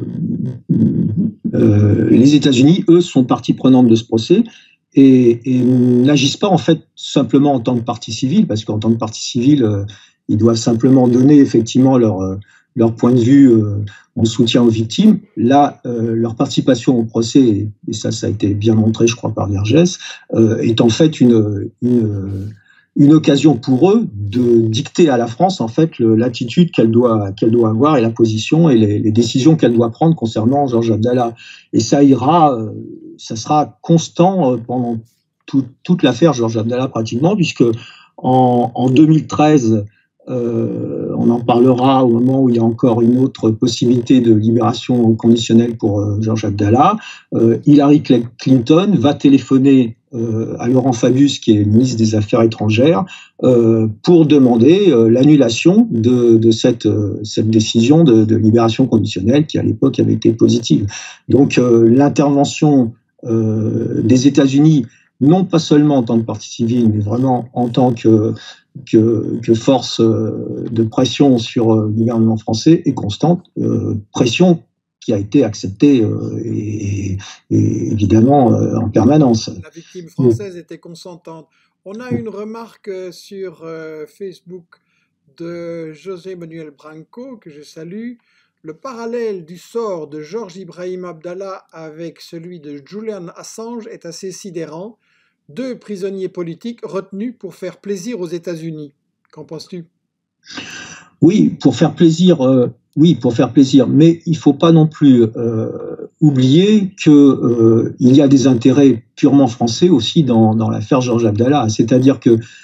euh, les États-Unis, eux, sont partie prenante de ce procès et, et n'agissent pas, en fait, simplement en tant que partie civile, parce qu'en tant que partie civile, euh, ils doivent simplement donner, effectivement, leur... Euh, leur point de vue euh, en soutien aux victimes. Là, euh, leur participation au procès, et ça, ça a été bien montré, je crois, par Vergès, euh, est en fait une, une, une occasion pour eux de dicter à la France, en fait, l'attitude qu'elle doit, qu'elle doit avoir et la position et les, les décisions qu'elle doit prendre concernant Georges Abdallah. Et ça ira, euh, ça sera constant euh, pendant tout, toute l'affaire Georges Abdallah, pratiquement, puisque en, en deux mille treize, Euh, on en parlera au moment où il y a encore une autre possibilité de libération conditionnelle pour euh, Georges Abdallah. Euh, Hillary Clinton va téléphoner euh, à Laurent Fabius, qui est ministre des Affaires étrangères, euh, pour demander euh, l'annulation de, de cette, euh, cette décision de, de libération conditionnelle qui, à l'époque, avait été positive. Donc, euh, l'intervention euh, des États-Unis, non pas seulement en tant que partie civile, mais vraiment en tant que Que, que force de pression sur le gouvernement français est constante, euh, pression qui a été acceptée euh, et, et évidemment euh, en permanence. La victime française était consentante. On a une remarque sur euh, Facebook de José Manuel Branco, que je salue. Le parallèle du sort de Georges Ibrahim Abdallah avec celui de Julian Assange est assez sidérant. Deux prisonniers politiques retenus pour faire plaisir aux États-Unis. Qu'en penses-tu? Oui, pour faire plaisir, euh, oui, pour faire plaisir, mais il ne faut pas non plus euh, oublier qu'il euh, y a des intérêts purement français aussi dans, dans l'affaire Georges Abdallah. C'est-à-dire que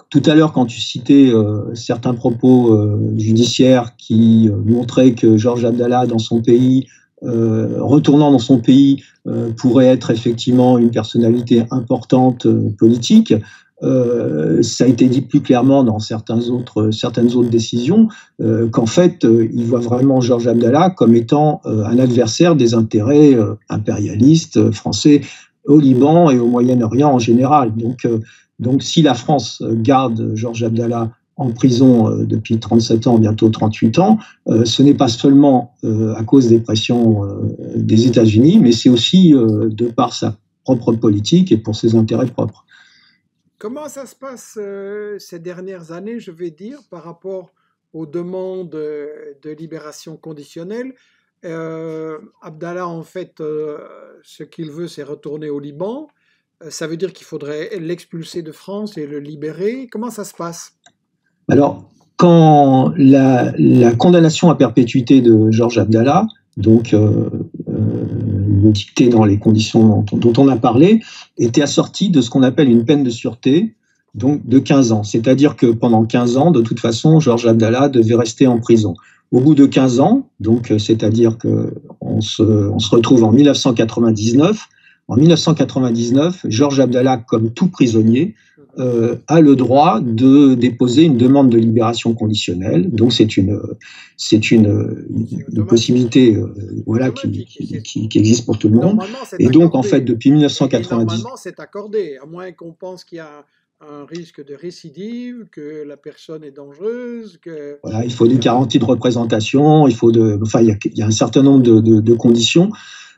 tout à l'heure, quand tu citais euh, certains propos euh, judiciaires qui euh, montraient que Georges Abdallah, dans son pays, euh, retournant dans son pays, euh, pourrait être effectivement une personnalité importante euh, politique, euh, ça a été dit plus clairement dans certains autres, certaines autres décisions, euh, qu'en fait, euh, il voit vraiment Georges Abdallah comme étant euh, un adversaire des intérêts euh, impérialistes euh, français au Liban et au Moyen-Orient en général. Donc, euh, donc, si la France garde Georges Abdallah en prison euh, depuis trente-sept ans, bientôt trente-huit ans, euh, ce n'est pas seulement euh, à cause des pressions euh, des États-Unis, mais c'est aussi euh, de par sa propre politique et pour ses intérêts propres. Comment ça se passe euh, ces dernières années, je vais dire, par rapport aux demandes de libération conditionnelle? euh, Abdallah, en fait, euh, ce qu'il veut, c'est retourner au Liban. Euh, ça veut dire qu'il faudrait l'expulser de France et le libérer. Comment ça se passe? Alors, quand la, la condamnation à perpétuité de Georges Abdallah, donc euh, euh, dictée dans les conditions dont, dont on a parlé, était assortie de ce qu'on appelle une peine de sûreté, donc de quinze ans. C'est-à-dire que pendant quinze ans, de toute façon, Georges Abdallah devait rester en prison. Au bout de quinze ans, donc c'est-à-dire qu'on se, on se retrouve en mille neuf cent quatre-vingt-dix-neuf. En mille neuf cent quatre-vingt-dix-neuf, Georges Abdallah, comme tout prisonnier, euh, a le droit de déposer une demande de libération conditionnelle. Donc c'est une, c'est une, une possibilité, euh, voilà, qui, qui, qui, qui existe pour tout le monde. Et donc en fait, depuis mille neuf cent quatre-vingt-dix, normalement, c'est accordé, à moins qu'on pense qu'il y a un risque de récidive, que la personne est dangereuse, que... Voilà, il faut des garanties de représentation, il faut de, enfin, il y a, il y a un certain nombre de, de, de conditions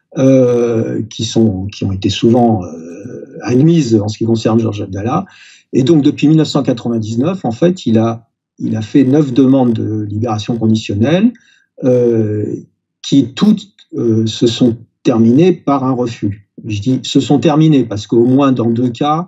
euh, qui sont, qui ont été souvent euh, admises en ce qui concerne Georges Abdallah. Et donc, depuis mille neuf cent quatre-vingt-dix-neuf, en fait, il a, il a fait neuf demandes de libération conditionnelle euh, qui toutes euh, se sont terminées par un refus. Je dis se sont terminées parce qu'au moins dans deux cas,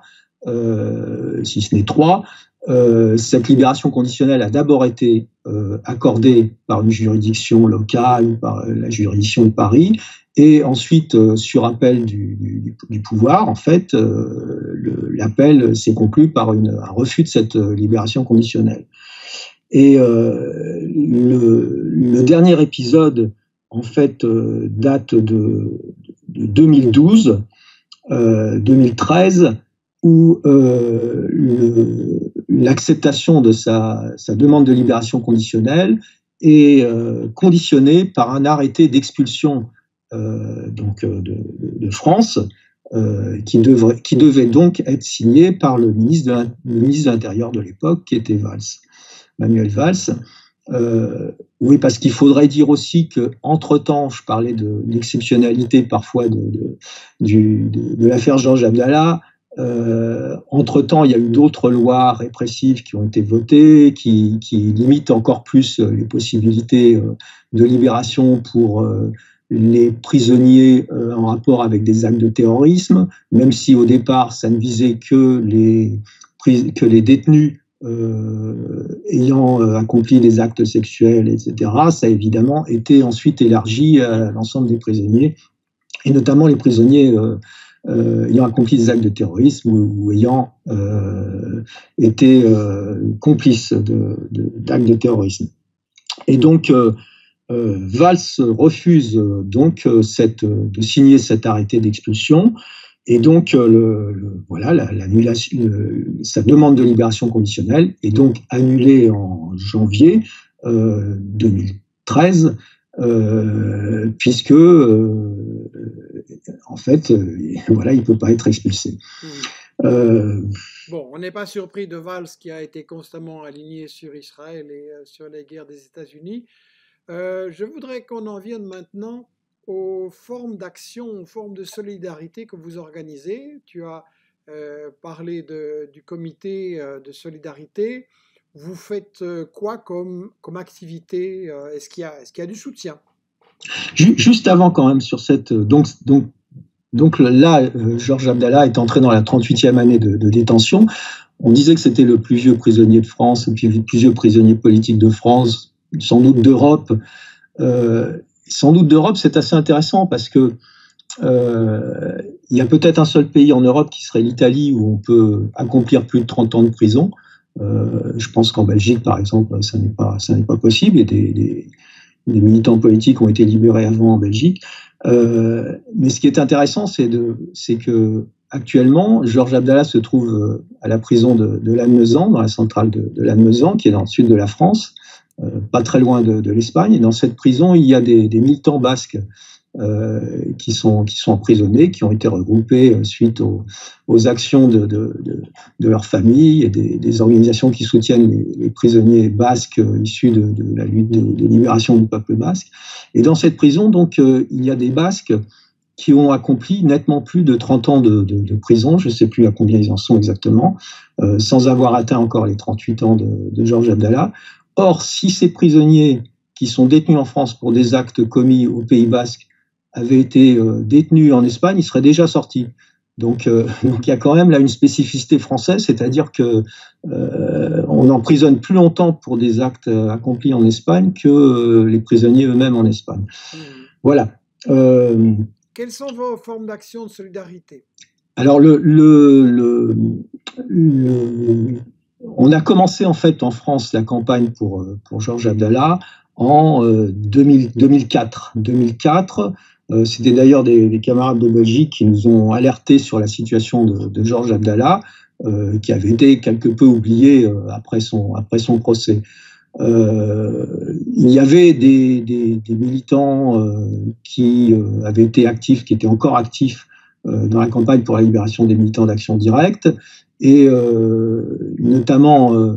Euh, si ce n'est trois, euh, cette libération conditionnelle a d'abord été euh, accordée par une juridiction locale, par la juridiction de Paris, et ensuite, euh, sur appel du, du, du pouvoir, en fait, euh, l'appel s'est conclu par une, un refus de cette libération conditionnelle. Et euh, le, le dernier épisode, en fait, euh, date de, de deux mille douze, euh, deux mille treize, où euh, l'acceptation de sa, sa demande de libération conditionnelle est euh, conditionnée par un arrêté d'expulsion euh, donc de, de France euh, qui, devrait, qui devait donc être signé par le ministre de, le ministre de l'Intérieur de l'époque, qui était Valls, Manuel Valls. Euh, oui, parce qu'il faudrait dire aussi qu'entre-temps, je parlais de l'exceptionnalité parfois de, de, du, de, de l'affaire Georges Abdallah. Euh, entre-temps, il y a eu d'autres lois répressives qui ont été votées, qui, qui limitent encore plus les possibilités de libération pour les prisonniers en rapport avec des actes de terrorisme, même si au départ, ça ne visait que les, que les détenus euh, ayant accompli des actes sexuels, et cetera. Ça a évidemment été ensuite élargi à l'ensemble des prisonniers, et notamment les prisonniers euh, Euh, ayant accompli des actes de terrorisme ou, ou ayant euh, été euh, complices d'actes de, de, de terrorisme. Et donc, euh, euh, Valls refuse euh, donc cette, de signer cet arrêté d'expulsion, et donc euh, le, le, voilà, la, la, le, sa demande de libération conditionnelle est donc annulée en janvier euh, deux mille treize. Euh, puisque euh, en fait euh, voilà, il ne peut pas être expulsé. Mmh. Euh, bon, on n'est pas surpris de Valls qui a été constamment aligné sur Israël et euh, sur les guerres des États-Unis. Euh, je voudrais qu'on en vienne maintenant aux formes d'action, aux formes de solidarité que vous organisez. Tu as euh, parlé de, du comité euh, de solidarité. Vous faites quoi comme, comme activité? Est-ce qu'il y a, est-ce qu'il y a du soutien? Juste avant quand même sur cette... Donc, donc, donc là, Georges Abdallah est entré dans la trente-huitième année de, de détention. On disait que c'était le plus vieux prisonnier de France, le plus vieux prisonnier politique de France, sans doute d'Europe. Euh, sans doute d'Europe, c'est assez intéressant parce que euh, il y a peut-être un seul pays en Europe qui serait l'Italie où on peut accomplir plus de trente ans de prison. Euh, je pense qu'en Belgique, par exemple, ça n'est pas, ça n'est pas possible. Et des, des, des militants politiques ont été libérés avant en Belgique. Euh, mais ce qui est intéressant, c'est de, c'est que actuellement, Georges Abdallah se trouve à la prison de, de Lannemezan, dans la centrale de, de Lannemezan, qui est dans le sud de la France, euh, pas très loin de, de l'Espagne. Et dans cette prison, il y a des, des militants basques euh, qui sont qui sont emprisonnés, qui ont été regroupés suite aux, aux actions de, de, de, de leur famille et des, des organisations qui soutiennent les, les prisonniers basques issus de, de la lutte de, de libération du peuple basque. Et dans cette prison, donc, euh, il y a des Basques qui ont accompli nettement plus de trente ans de, de, de prison, je ne sais plus à combien ils en sont exactement, euh, sans avoir atteint encore les trente-huit ans de, de Georges Abdallah. Or, si ces prisonniers qui sont détenus en France pour des actes commis au Pays Basque avaient été euh, détenus en Espagne, ils seraient déjà sortis. Donc, euh, donc il y a quand même là une spécificité française, c'est-à-dire que euh, on emprisonne plus longtemps pour des actes accomplis en Espagne que euh, les prisonniers eux-mêmes en Espagne. Mmh. Voilà. Euh, Quelles sont vos formes d'action de solidarité? Alors, le, le, le, le, on a commencé en fait en France la campagne pour, pour Georges Abdallah en euh, deux mille, deux mille quatre. deux mille quatre, euh, c'était d'ailleurs des, des camarades de Belgique qui nous ont alertés sur la situation de, de Georges Abdallah, euh, qui avait été quelque peu oublié euh, après, son, après son procès. Euh, il y avait des, des, des militants euh, qui euh, avaient été actifs, qui étaient encore actifs euh, dans la campagne pour la libération des militants d'Action Directe, et euh, notamment euh,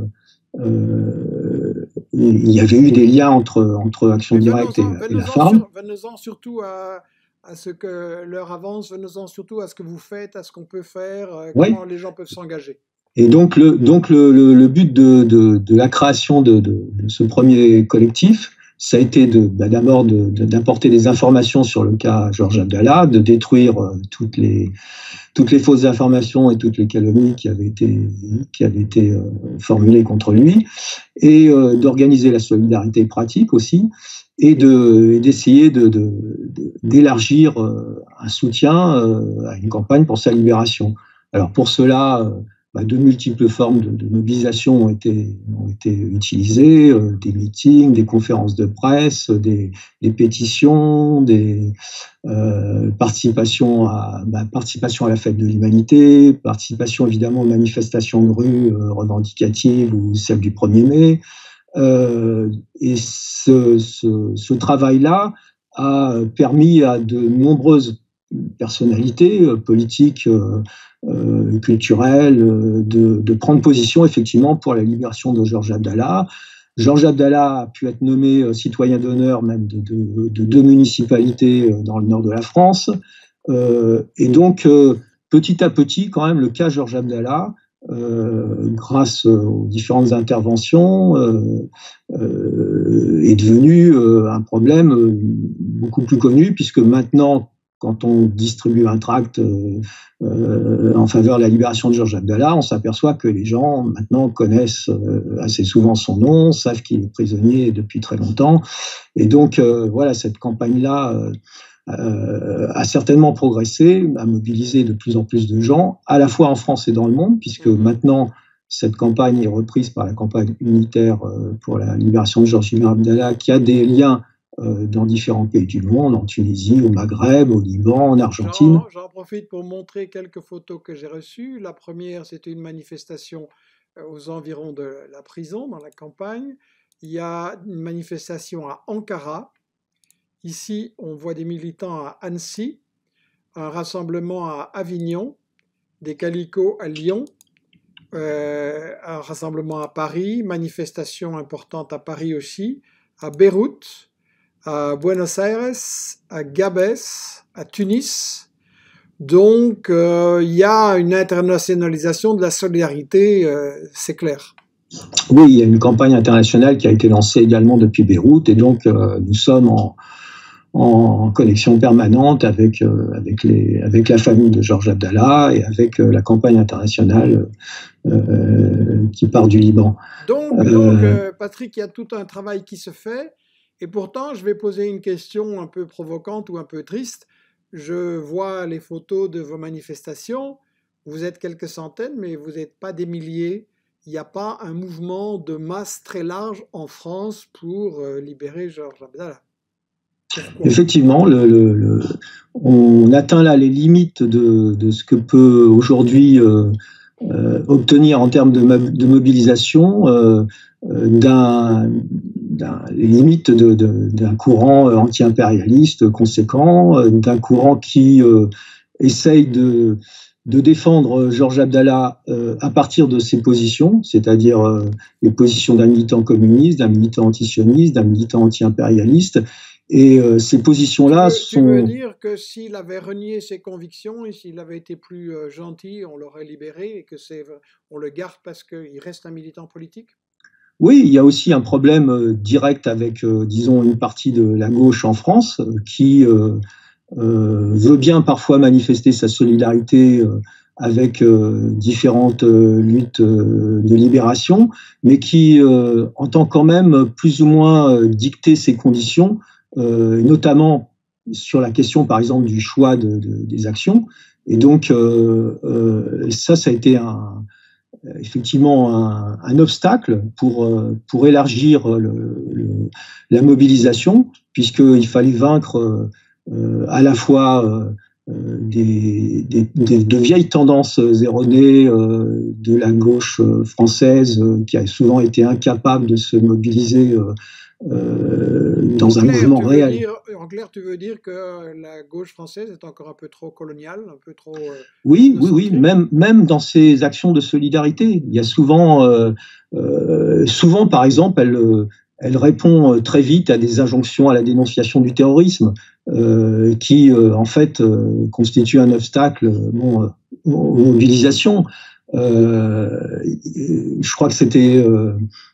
euh, il y avait eu des liens entre, entre Action Directe et, et la Farm. Venez-en surtout à, à ce que l'heure avance, venez-en surtout à ce que vous faites, à ce qu'on peut faire, comment oui. Les gens peuvent s'engager. Et donc, le, donc le, le, le but de, de, de la création de, de, de ce premier collectif, ça a été de, bah, d'abord de, de, d'apporter des informations sur le cas Georges Abdallah, de détruire euh, toutes, les, toutes les fausses informations et toutes les calomnies qui avaient été, qui avaient été euh, formulées contre lui, et euh, d'organiser la solidarité pratique aussi, et, de, et d'essayer de, de, de, d'élargir euh, un soutien euh, à une campagne pour sa libération. Alors pour cela, euh, bah, de multiples formes de, de mobilisation ont été, ont été utilisées, euh, des meetings, des conférences de presse, des, des pétitions, des euh, participations à, bah, participation à la fête de l'humanité, participation évidemment aux manifestations de rue euh, revendicatives ou celles du premier mai. Euh, et ce, ce, ce travail-là a permis à de nombreuses personnalités euh, politiques, euh, euh, culturelles, euh, de, de prendre position effectivement pour la libération de Georges Abdallah. Georges Abdallah a pu être nommé euh, citoyen d'honneur même de, de, de deux municipalités euh, dans le nord de la France. Euh, et donc, euh, petit à petit, quand même, le cas Georges Abdallah, Euh, grâce aux différentes interventions, euh, euh, est devenu euh, un problème euh, beaucoup plus connu, puisque maintenant, quand on distribue un tract euh, euh, en faveur de la libération de Georges Abdallah, on s'aperçoit que les gens maintenant connaissent euh, assez souvent son nom, savent qu'il est prisonnier depuis très longtemps, et donc euh, voilà, cette campagne-là euh, Euh, a certainement progressé, a mobilisé de plus en plus de gens, à la fois en France et dans le monde, puisque maintenant, cette campagne est reprise par la campagne unitaire euh, pour la libération de Georges Abdallah, qui a des liens euh, dans différents pays du monde, en Tunisie, au Maghreb, au Liban, en Argentine. J'en, j'en profite pour montrer quelques photos que j'ai reçues. La première, c'était une manifestation aux environs de la prison, dans la campagne. Il y a une manifestation à Ankara. Ici, on voit des militants à Annecy, un rassemblement à Avignon, des calicots à Lyon, euh, un rassemblement à Paris, manifestation importante à Paris aussi, à Beyrouth, à Buenos Aires, à Gabès, à Tunis. Donc, euh, il y a une internationalisation de la solidarité, euh, c'est clair. Oui, il y a une campagne internationale qui a été lancée également depuis Beyrouth, et donc euh, nous sommes en en connexion permanente avec, euh, avec, les, avec la famille de Georges Abdallah et avec euh, la campagne internationale euh, qui part du Liban. Donc, euh, donc euh, Patrick, il y a tout un travail qui se fait, et pourtant, je vais poser une question un peu provocante ou un peu triste. Je vois les photos de vos manifestations, vous êtes quelques centaines, mais vous n'êtes pas des milliers. il n'y a pas un mouvement de masse très large en France pour euh, libérer Georges Abdallah. Pourquoi? Effectivement, le, le, le, on atteint là les limites de, de ce que peut aujourd'hui euh, euh, obtenir en termes de, de mobilisation euh, d'un, d'un, les limites de, de, d'un courant anti-impérialiste conséquent, d'un courant qui euh, essaye de, de défendre Georges Abdallah euh, à partir de ses positions, c'est-à-dire euh, les positions d'un militant communiste, d'un militant antisioniste, d'un militant anti-impérialiste. Et euh, ces positions-là tu veux, sont... Tu veux dire que s'il avait renié ses convictions et s'il avait été plus euh, gentil, on l'aurait libéré et que c'est, on le garde parce qu'il reste un militant politique? Oui, il y a aussi un problème euh, direct avec, euh, disons, une partie de la gauche en France euh, qui euh, euh, veut bien parfois manifester sa solidarité euh, avec euh, différentes euh, luttes euh, de libération, mais qui euh, entend quand même plus ou moins euh, dicter ses conditions, euh, notamment sur la question, par exemple, du choix de, de, des actions. Et donc, euh, euh, ça, ça a été un, effectivement un, un obstacle pour, pour élargir le, le, la mobilisation, puisqu'il fallait vaincre euh, à la fois euh, des, des, des, de vieilles tendances erronées euh, de la gauche française, euh, qui a souvent été incapable de se mobiliser euh, Euh, dans en un clair, mouvement tu veux réel. Dire, en clair, tu veux dire que la gauche française est encore un peu trop coloniale, un peu trop euh, Oui, oui, oui, même, même dans ses actions de solidarité. Il y a souvent, euh, euh, souvent par exemple, elle, elle répond très vite à des injonctions à la dénonciation du terrorisme, euh, qui euh, en fait euh, constituent un obstacle bon, aux mobilisations. Euh, je crois que c'était... Euh,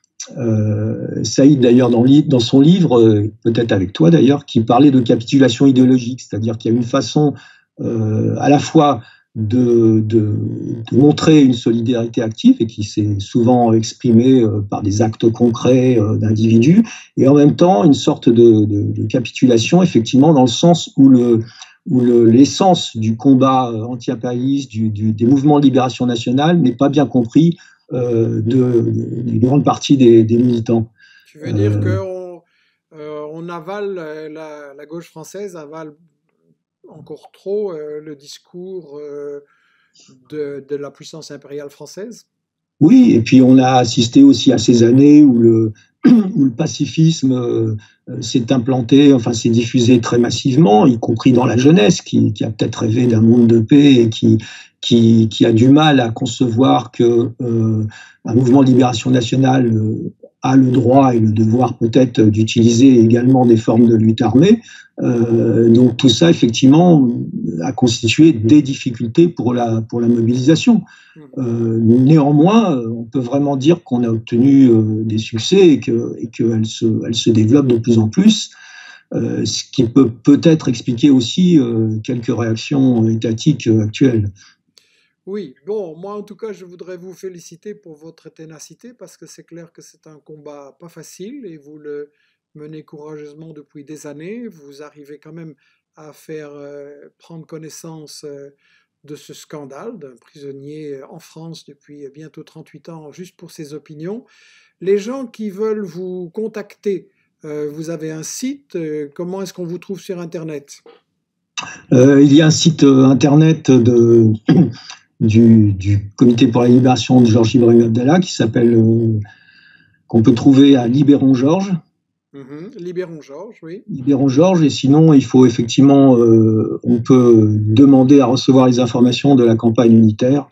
Euh, Saïd, d'ailleurs, dans, dans son livre, euh, peut-être avec toi d'ailleurs, qui parlait de capitulation idéologique, c'est-à-dire qu'il y a une façon euh, à la fois de, de, de montrer une solidarité active et qui s'est souvent exprimée euh, par des actes concrets euh, d'individus, et en même temps une sorte de, de, de capitulation, effectivement, dans le sens où le, où le, l'essence du combat anti-impérialiste, du, du, des mouvements de libération nationale n'est pas bien compris Euh, de, d'une grande partie des, des militants. Tu veux dire euh, qu'on euh, on avale, la, la gauche française avale encore trop euh, le discours euh, de, de la puissance impériale française? Oui, et puis on a assisté aussi à ces années où le, où le pacifisme euh, s'est implanté, enfin s'est diffusé très massivement, y compris dans la jeunesse, qui, qui a peut-être rêvé d'un monde de paix et qui, qui, qui a du mal à concevoir que euh, un mouvement de libération nationale euh, a le droit et le devoir peut-être d'utiliser également des formes de lutte armée. Euh, donc tout ça, effectivement, a constitué des difficultés pour la, pour la mobilisation. Euh, néanmoins, on peut vraiment dire qu'on a obtenu euh, des succès et que, et qu'elle se, elle se développe de plus en plus, euh, ce qui peut peut-être expliquer aussi euh, quelques réactions étatiques actuelles. Oui, bon, moi en tout cas, je voudrais vous féliciter pour votre ténacité parce que c'est clair que c'est un combat pas facile et vous le menez courageusement depuis des années. Vous arrivez quand même à faire euh, prendre connaissance euh, de ce scandale d'un prisonnier en France depuis bientôt trente-huit ans juste pour ses opinions. Les gens qui veulent vous contacter, euh, vous avez un site, euh, comment est-ce qu'on vous trouve sur Internet? Euh, il y a un site Internet de... Du, du Comité pour la libération de Georges Ibrahim Abdallah qui s'appelle, euh, qu'on peut trouver à Libérons Georges. Mmh, Libérons Georges, oui. Libérons Georges, et sinon il faut effectivement, euh, on peut demander à recevoir les informations de la campagne unitaire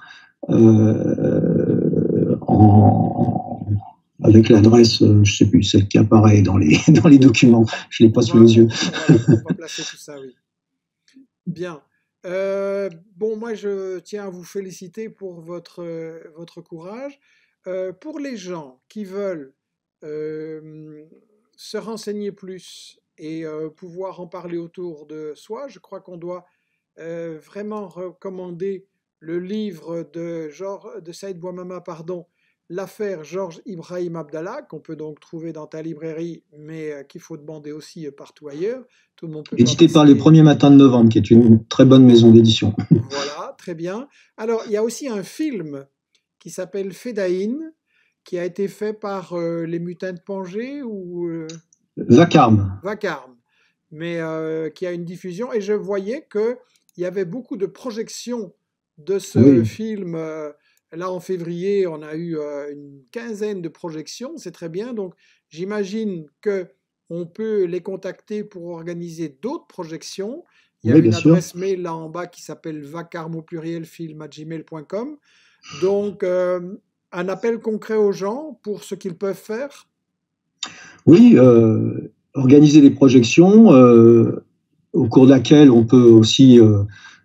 euh, en, avec l'adresse, je ne sais plus, celle qui apparaît dans les, dans les documents, je ne l'ai pas sous les yeux. Voilà, on va placer tout ça, oui. Bien. Euh, bon, moi, je tiens à vous féliciter pour votre, euh, votre courage. Euh, pour les gens qui veulent euh, se renseigner plus et euh, pouvoir en parler autour de soi, je crois qu'on doit euh, vraiment recommander le livre de, Georges, de Saïd Bouamama, pardon, L'affaire Georges Ibrahim Abdallah, qu'on peut donc trouver dans ta librairie, mais euh, qu'il faut demander aussi euh, partout ailleurs. Tout le monde peut Édité pas par Les Premiers Matins de Novembre, qui est une très bonne maison d'édition. Voilà, très bien. Alors, il y a aussi un film qui s'appelle Fedaïn, qui a été fait par euh, les Mutins de Pangée ou euh, Vacarme. Vacarme, mais euh, qui a une diffusion. Et je voyais qu'il y avait beaucoup de projections de ce Oui, film. euh, Là, en février, on a eu euh, une quinzaine de projections. C'est très bien. Donc, j'imagine que on peut les contacter pour organiser d'autres projections. Il y a oui, bien une sûr. adresse mail là en bas qui s'appelle vacarme au pluriel film arobase gmail point com. Donc, euh, un appel concret aux gens pour ce qu'ils peuvent faire. Oui, euh, organiser des projections euh, au cours de laquelle on peut aussi euh,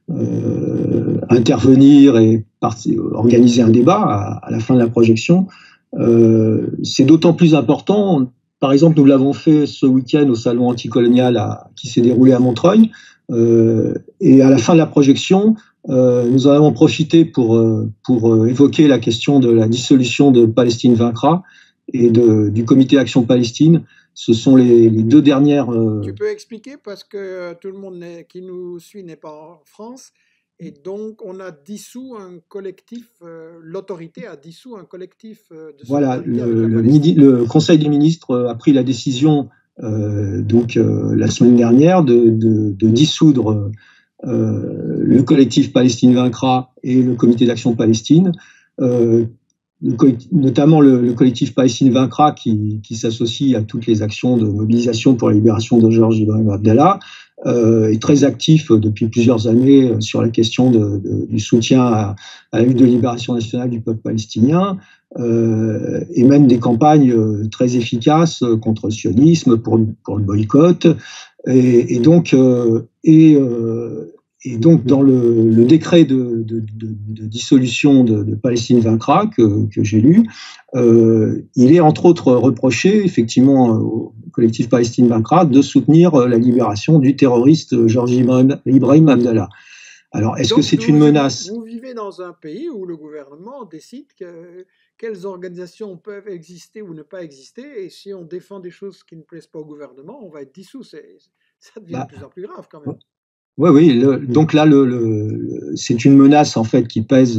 euh, intervenir et parti- organiser un débat à, à la fin de la projection. Euh, c'est d'autant plus important. Par exemple, nous l'avons fait ce week-end au salon anticolonial à- qui s'est déroulé à Montreuil. Euh, et à la fin de la projection, euh, nous en avons profité pour, euh, pour euh, évoquer la question de la dissolution de Palestine Vaincra et de, du Comité Action Palestine. Ce sont les, les deux dernières. Euh, Tu peux expliquer parce que euh, tout le monde n'est- qui nous suit n'est pas en France et donc on a dissous un collectif, euh, l'autorité a dissous un collectif euh, de Voilà, solidarité avec le, la le, Palestine. le Conseil des ministres a pris la décision euh, donc euh, la semaine dernière de, de, de dissoudre euh, le collectif Palestine Vaincra et le Comité d'Action Palestine, euh, le notamment le, le collectif Palestine Vaincra qui, qui s'associe à toutes les actions de mobilisation pour la libération de Georges Ibrahim Abdallah, euh, est très actif depuis plusieurs années sur la question de, de, du soutien à, à la lutte de libération nationale du peuple palestinien, euh, et mène des campagnes très efficaces contre le sionisme, pour, pour le boycott. Et, et donc, euh, et, euh, et donc, dans le, le décret de, de, de, de dissolution de, de Palestine Vaincra que, que j'ai lu, euh, il est entre autres reproché effectivement au collectif Palestine Vaincra de soutenir la libération du terroriste Georges Ibrahim, Ibrahim Abdallah. Alors, est-ce que Donc c'est une nous, menace? vous vivez dans un pays où le gouvernement décide que, quelles organisations peuvent exister ou ne pas exister et si on défend des choses qui ne plaisent pas au gouvernement, on va être dissous. C'est, ça devient de Bah, plus en plus grave quand même. oui, oui. Le, donc là, le, le, c'est une menace en fait qui pèse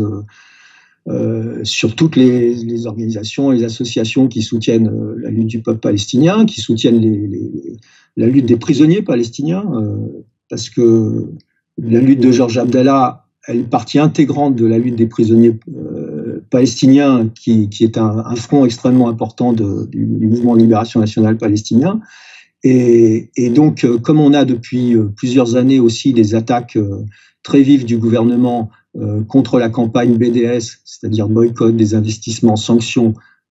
euh, sur toutes les, les organisations, les associations qui soutiennent euh, la lutte du peuple palestinien, qui soutiennent les, les, la lutte des prisonniers palestiniens, euh, parce que la lutte de Georges Abdallah, elle est partie intégrante de la lutte des prisonniers euh, palestiniens, qui, qui est un, un front extrêmement important de, du, du mouvement de libération nationale palestinien. Et, et donc, euh, comme on a depuis euh, plusieurs années aussi des attaques euh, très vives du gouvernement euh, contre la campagne B D S, c'est-à-dire boycott des investissements, sanctions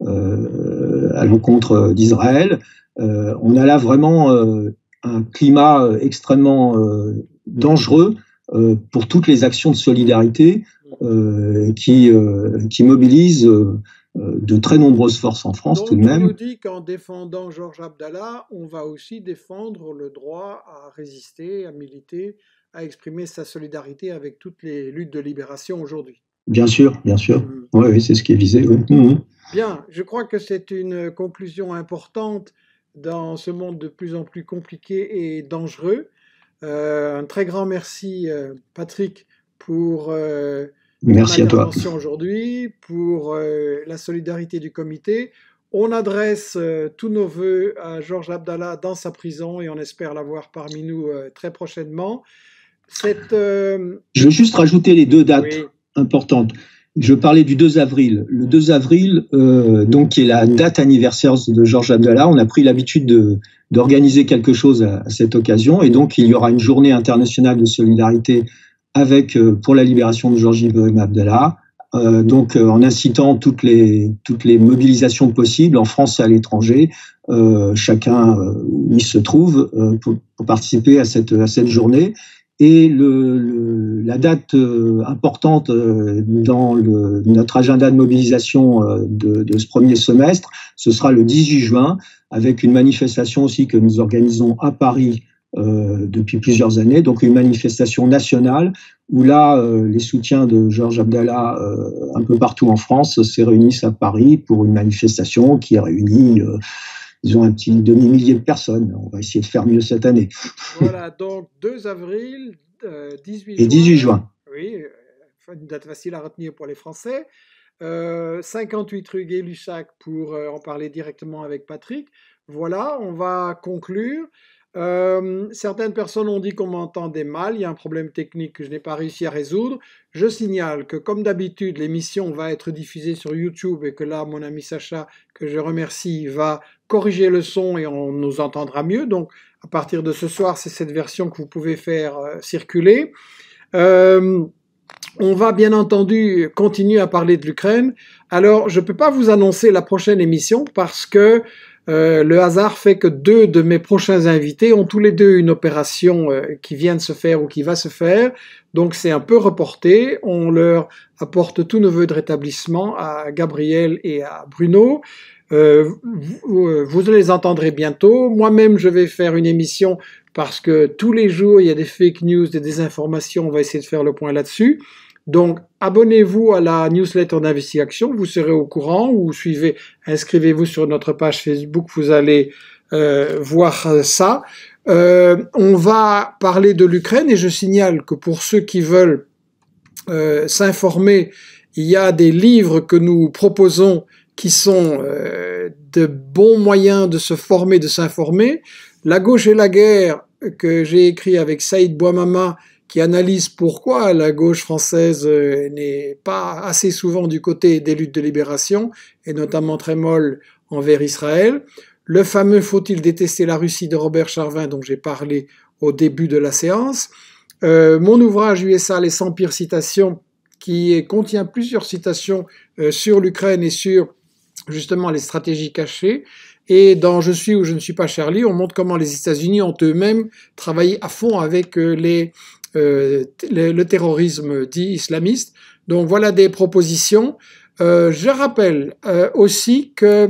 euh, à l'encontre d'Israël, euh, on a là vraiment euh, un climat extrêmement euh, dangereux euh, pour toutes les actions de solidarité euh, qui, euh, qui mobilisent euh, de très nombreuses forces en France. Donc tout de tu nous même. dis qu'en défendant Georges Abdallah, on va aussi défendre le droit à résister, à militer, à exprimer sa solidarité avec toutes les luttes de libération aujourd'hui. Bien sûr, bien sûr. Mmh. Oui, oui, c'est ce qui est visé. Oui. Mmh. Bien, je crois que c'est une conclusion importante dans ce monde de plus en plus compliqué et dangereux. Euh, un très grand merci, euh, Patrick, pour euh, ton Merci à toi. intervention aujourd'hui, pour euh, la solidarité du comité. On adresse euh, tous nos voeux à Georges Abdallah dans sa prison et on espère l'avoir parmi nous euh, très prochainement. Cette, euh, Je veux juste rajouter les deux dates oui, importantes. Je parlais du deux avril. Le deux avril, euh, donc, qui est la date anniversaire de Georges Abdallah, on a pris l'habitude de, d'organiser quelque chose à, à cette occasion. Et donc, il y aura une journée internationale de solidarité avec, euh, pour la libération de Georges Ibrahim Abdallah. Euh, donc, euh, en incitant toutes les, toutes les mobilisations possibles en France et à l'étranger, euh, chacun euh, où il se trouve, euh, pour, pour participer à cette, à cette journée. Et le, le, la date euh, importante euh, dans le, notre agenda de mobilisation euh, de, de ce premier semestre, ce sera le dix-huit juin, avec une manifestation aussi que nous organisons à Paris euh, depuis plusieurs années, donc une manifestation nationale où là, euh, les soutiens de Georges Abdallah euh, un peu partout en France se réunissent à Paris pour une manifestation qui réunit euh, ils ont un petit demi-millier de personnes. On va essayer de faire mieux cette année. Voilà, donc deux avril, euh, dix-huit Et dix-huit juin. Oui, euh, une date facile à retenir pour les Français. euh, cinquante-huit rue Gay-Lussac pour euh, en parler directement avec Patrick. Voilà, on va conclure. Euh, certaines personnes ont dit qu'on m'entendait mal, il y a un problème technique que je n'ai pas réussi à résoudre. Je signale que comme d'habitude, l'émission va être diffusée sur YouTube et que là, mon ami Sacha, que je remercie, va corriger le son et on nous entendra mieux. Donc, à partir de ce soir, c'est cette version que vous pouvez faire euh, circuler. Euh, on va bien entendu continuer à parler de l'Ukraine. Alors, je ne peux pas vous annoncer la prochaine émission parce que euh, le hasard fait que deux de mes prochains invités ont tous les deux une opération euh, qui vient de se faire ou qui va se faire. Donc, c'est un peu reporté. On leur apporte tous nos vœux de rétablissement à Gabriel et à Bruno. Euh, vous, vous les entendrez bientôt. Moi-même, je vais faire une émission parce que tous les jours, il y a des fake news, des désinformations. On va essayer de faire le point là-dessus. Donc, abonnez-vous à la newsletter d'Investigation, vous serez au courant, ou suivez, inscrivez-vous sur notre page Facebook, vous allez euh, voir ça. Euh, on va parler de l'Ukraine et je signale que pour ceux qui veulent euh, s'informer, il y a des livres que nous proposons qui sont euh, de bons moyens de se former, de s'informer. La gauche et la guerre, que j'ai écrit avec Saïd Bouamama, qui analyse pourquoi la gauche française n'est pas assez souvent du côté des luttes de libération, et notamment très molle envers Israël. Le fameux « Faut-il détester la Russie » de Robert Charvin, dont j'ai parlé au début de la séance. Euh, mon ouvrage U S A, les cent pires citations, qui contient plusieurs citations euh, sur l'Ukraine et sur justement les stratégies cachées. Et dans « Je suis ou je ne suis pas Charlie », on montre comment les États-Unis ont eux-mêmes travaillé à fond avec les Euh, le, le terrorisme dit islamiste. Donc voilà des propositions. Euh, je rappelle euh, aussi que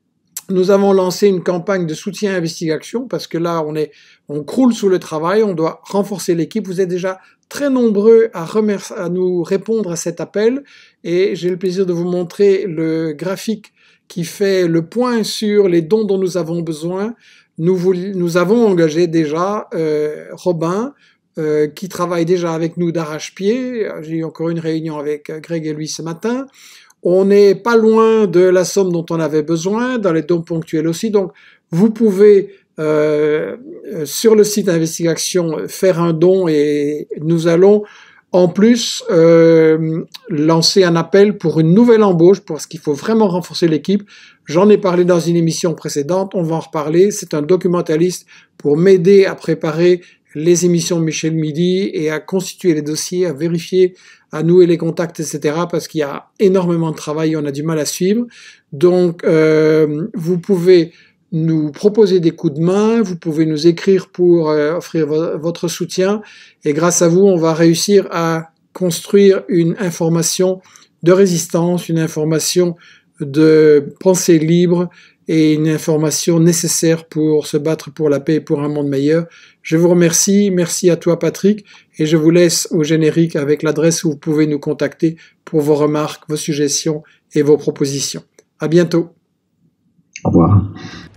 nous avons lancé une campagne de soutien à Investigation parce que là on est, on croule sous le travail, on doit renforcer l'équipe. Vous êtes déjà très nombreux à, remercier, à nous répondre à cet appel et j'ai le plaisir de vous montrer le graphique qui fait le point sur les dons dont nous avons besoin. Nous, vous, nous avons engagé déjà euh, Robin, Euh, qui travaille déjà avec nous d'arrache-pied. J'ai eu encore une réunion avec Greg et lui ce matin. On n'est pas loin de la somme dont on avait besoin, dans les dons ponctuels aussi. Donc, vous pouvez, euh, sur le site Investigation, faire un don et nous allons en plus euh, lancer un appel pour une nouvelle embauche parce qu'il faut vraiment renforcer l'équipe. J'en ai parlé dans une émission précédente, on va en reparler. C'est un documentaliste pour m'aider à préparer les émissions de Michel Midi et à constituer les dossiers, à vérifier, à nouer les contacts, et cetera. Parce qu'il y a énormément de travail, on a du mal à suivre. Donc, euh, vous pouvez nous proposer des coups de main, vous pouvez nous écrire pour euh, offrir vo votre soutien. Et grâce à vous, on va réussir à construire une information de résistance, une information de pensée libre et une information nécessaire pour se battre pour la paix et pour un monde meilleur. Je vous remercie, merci à toi Patrick, et je vous laisse au générique avec l'adresse où vous pouvez nous contacter pour vos remarques, vos suggestions et vos propositions. À bientôt. Au revoir.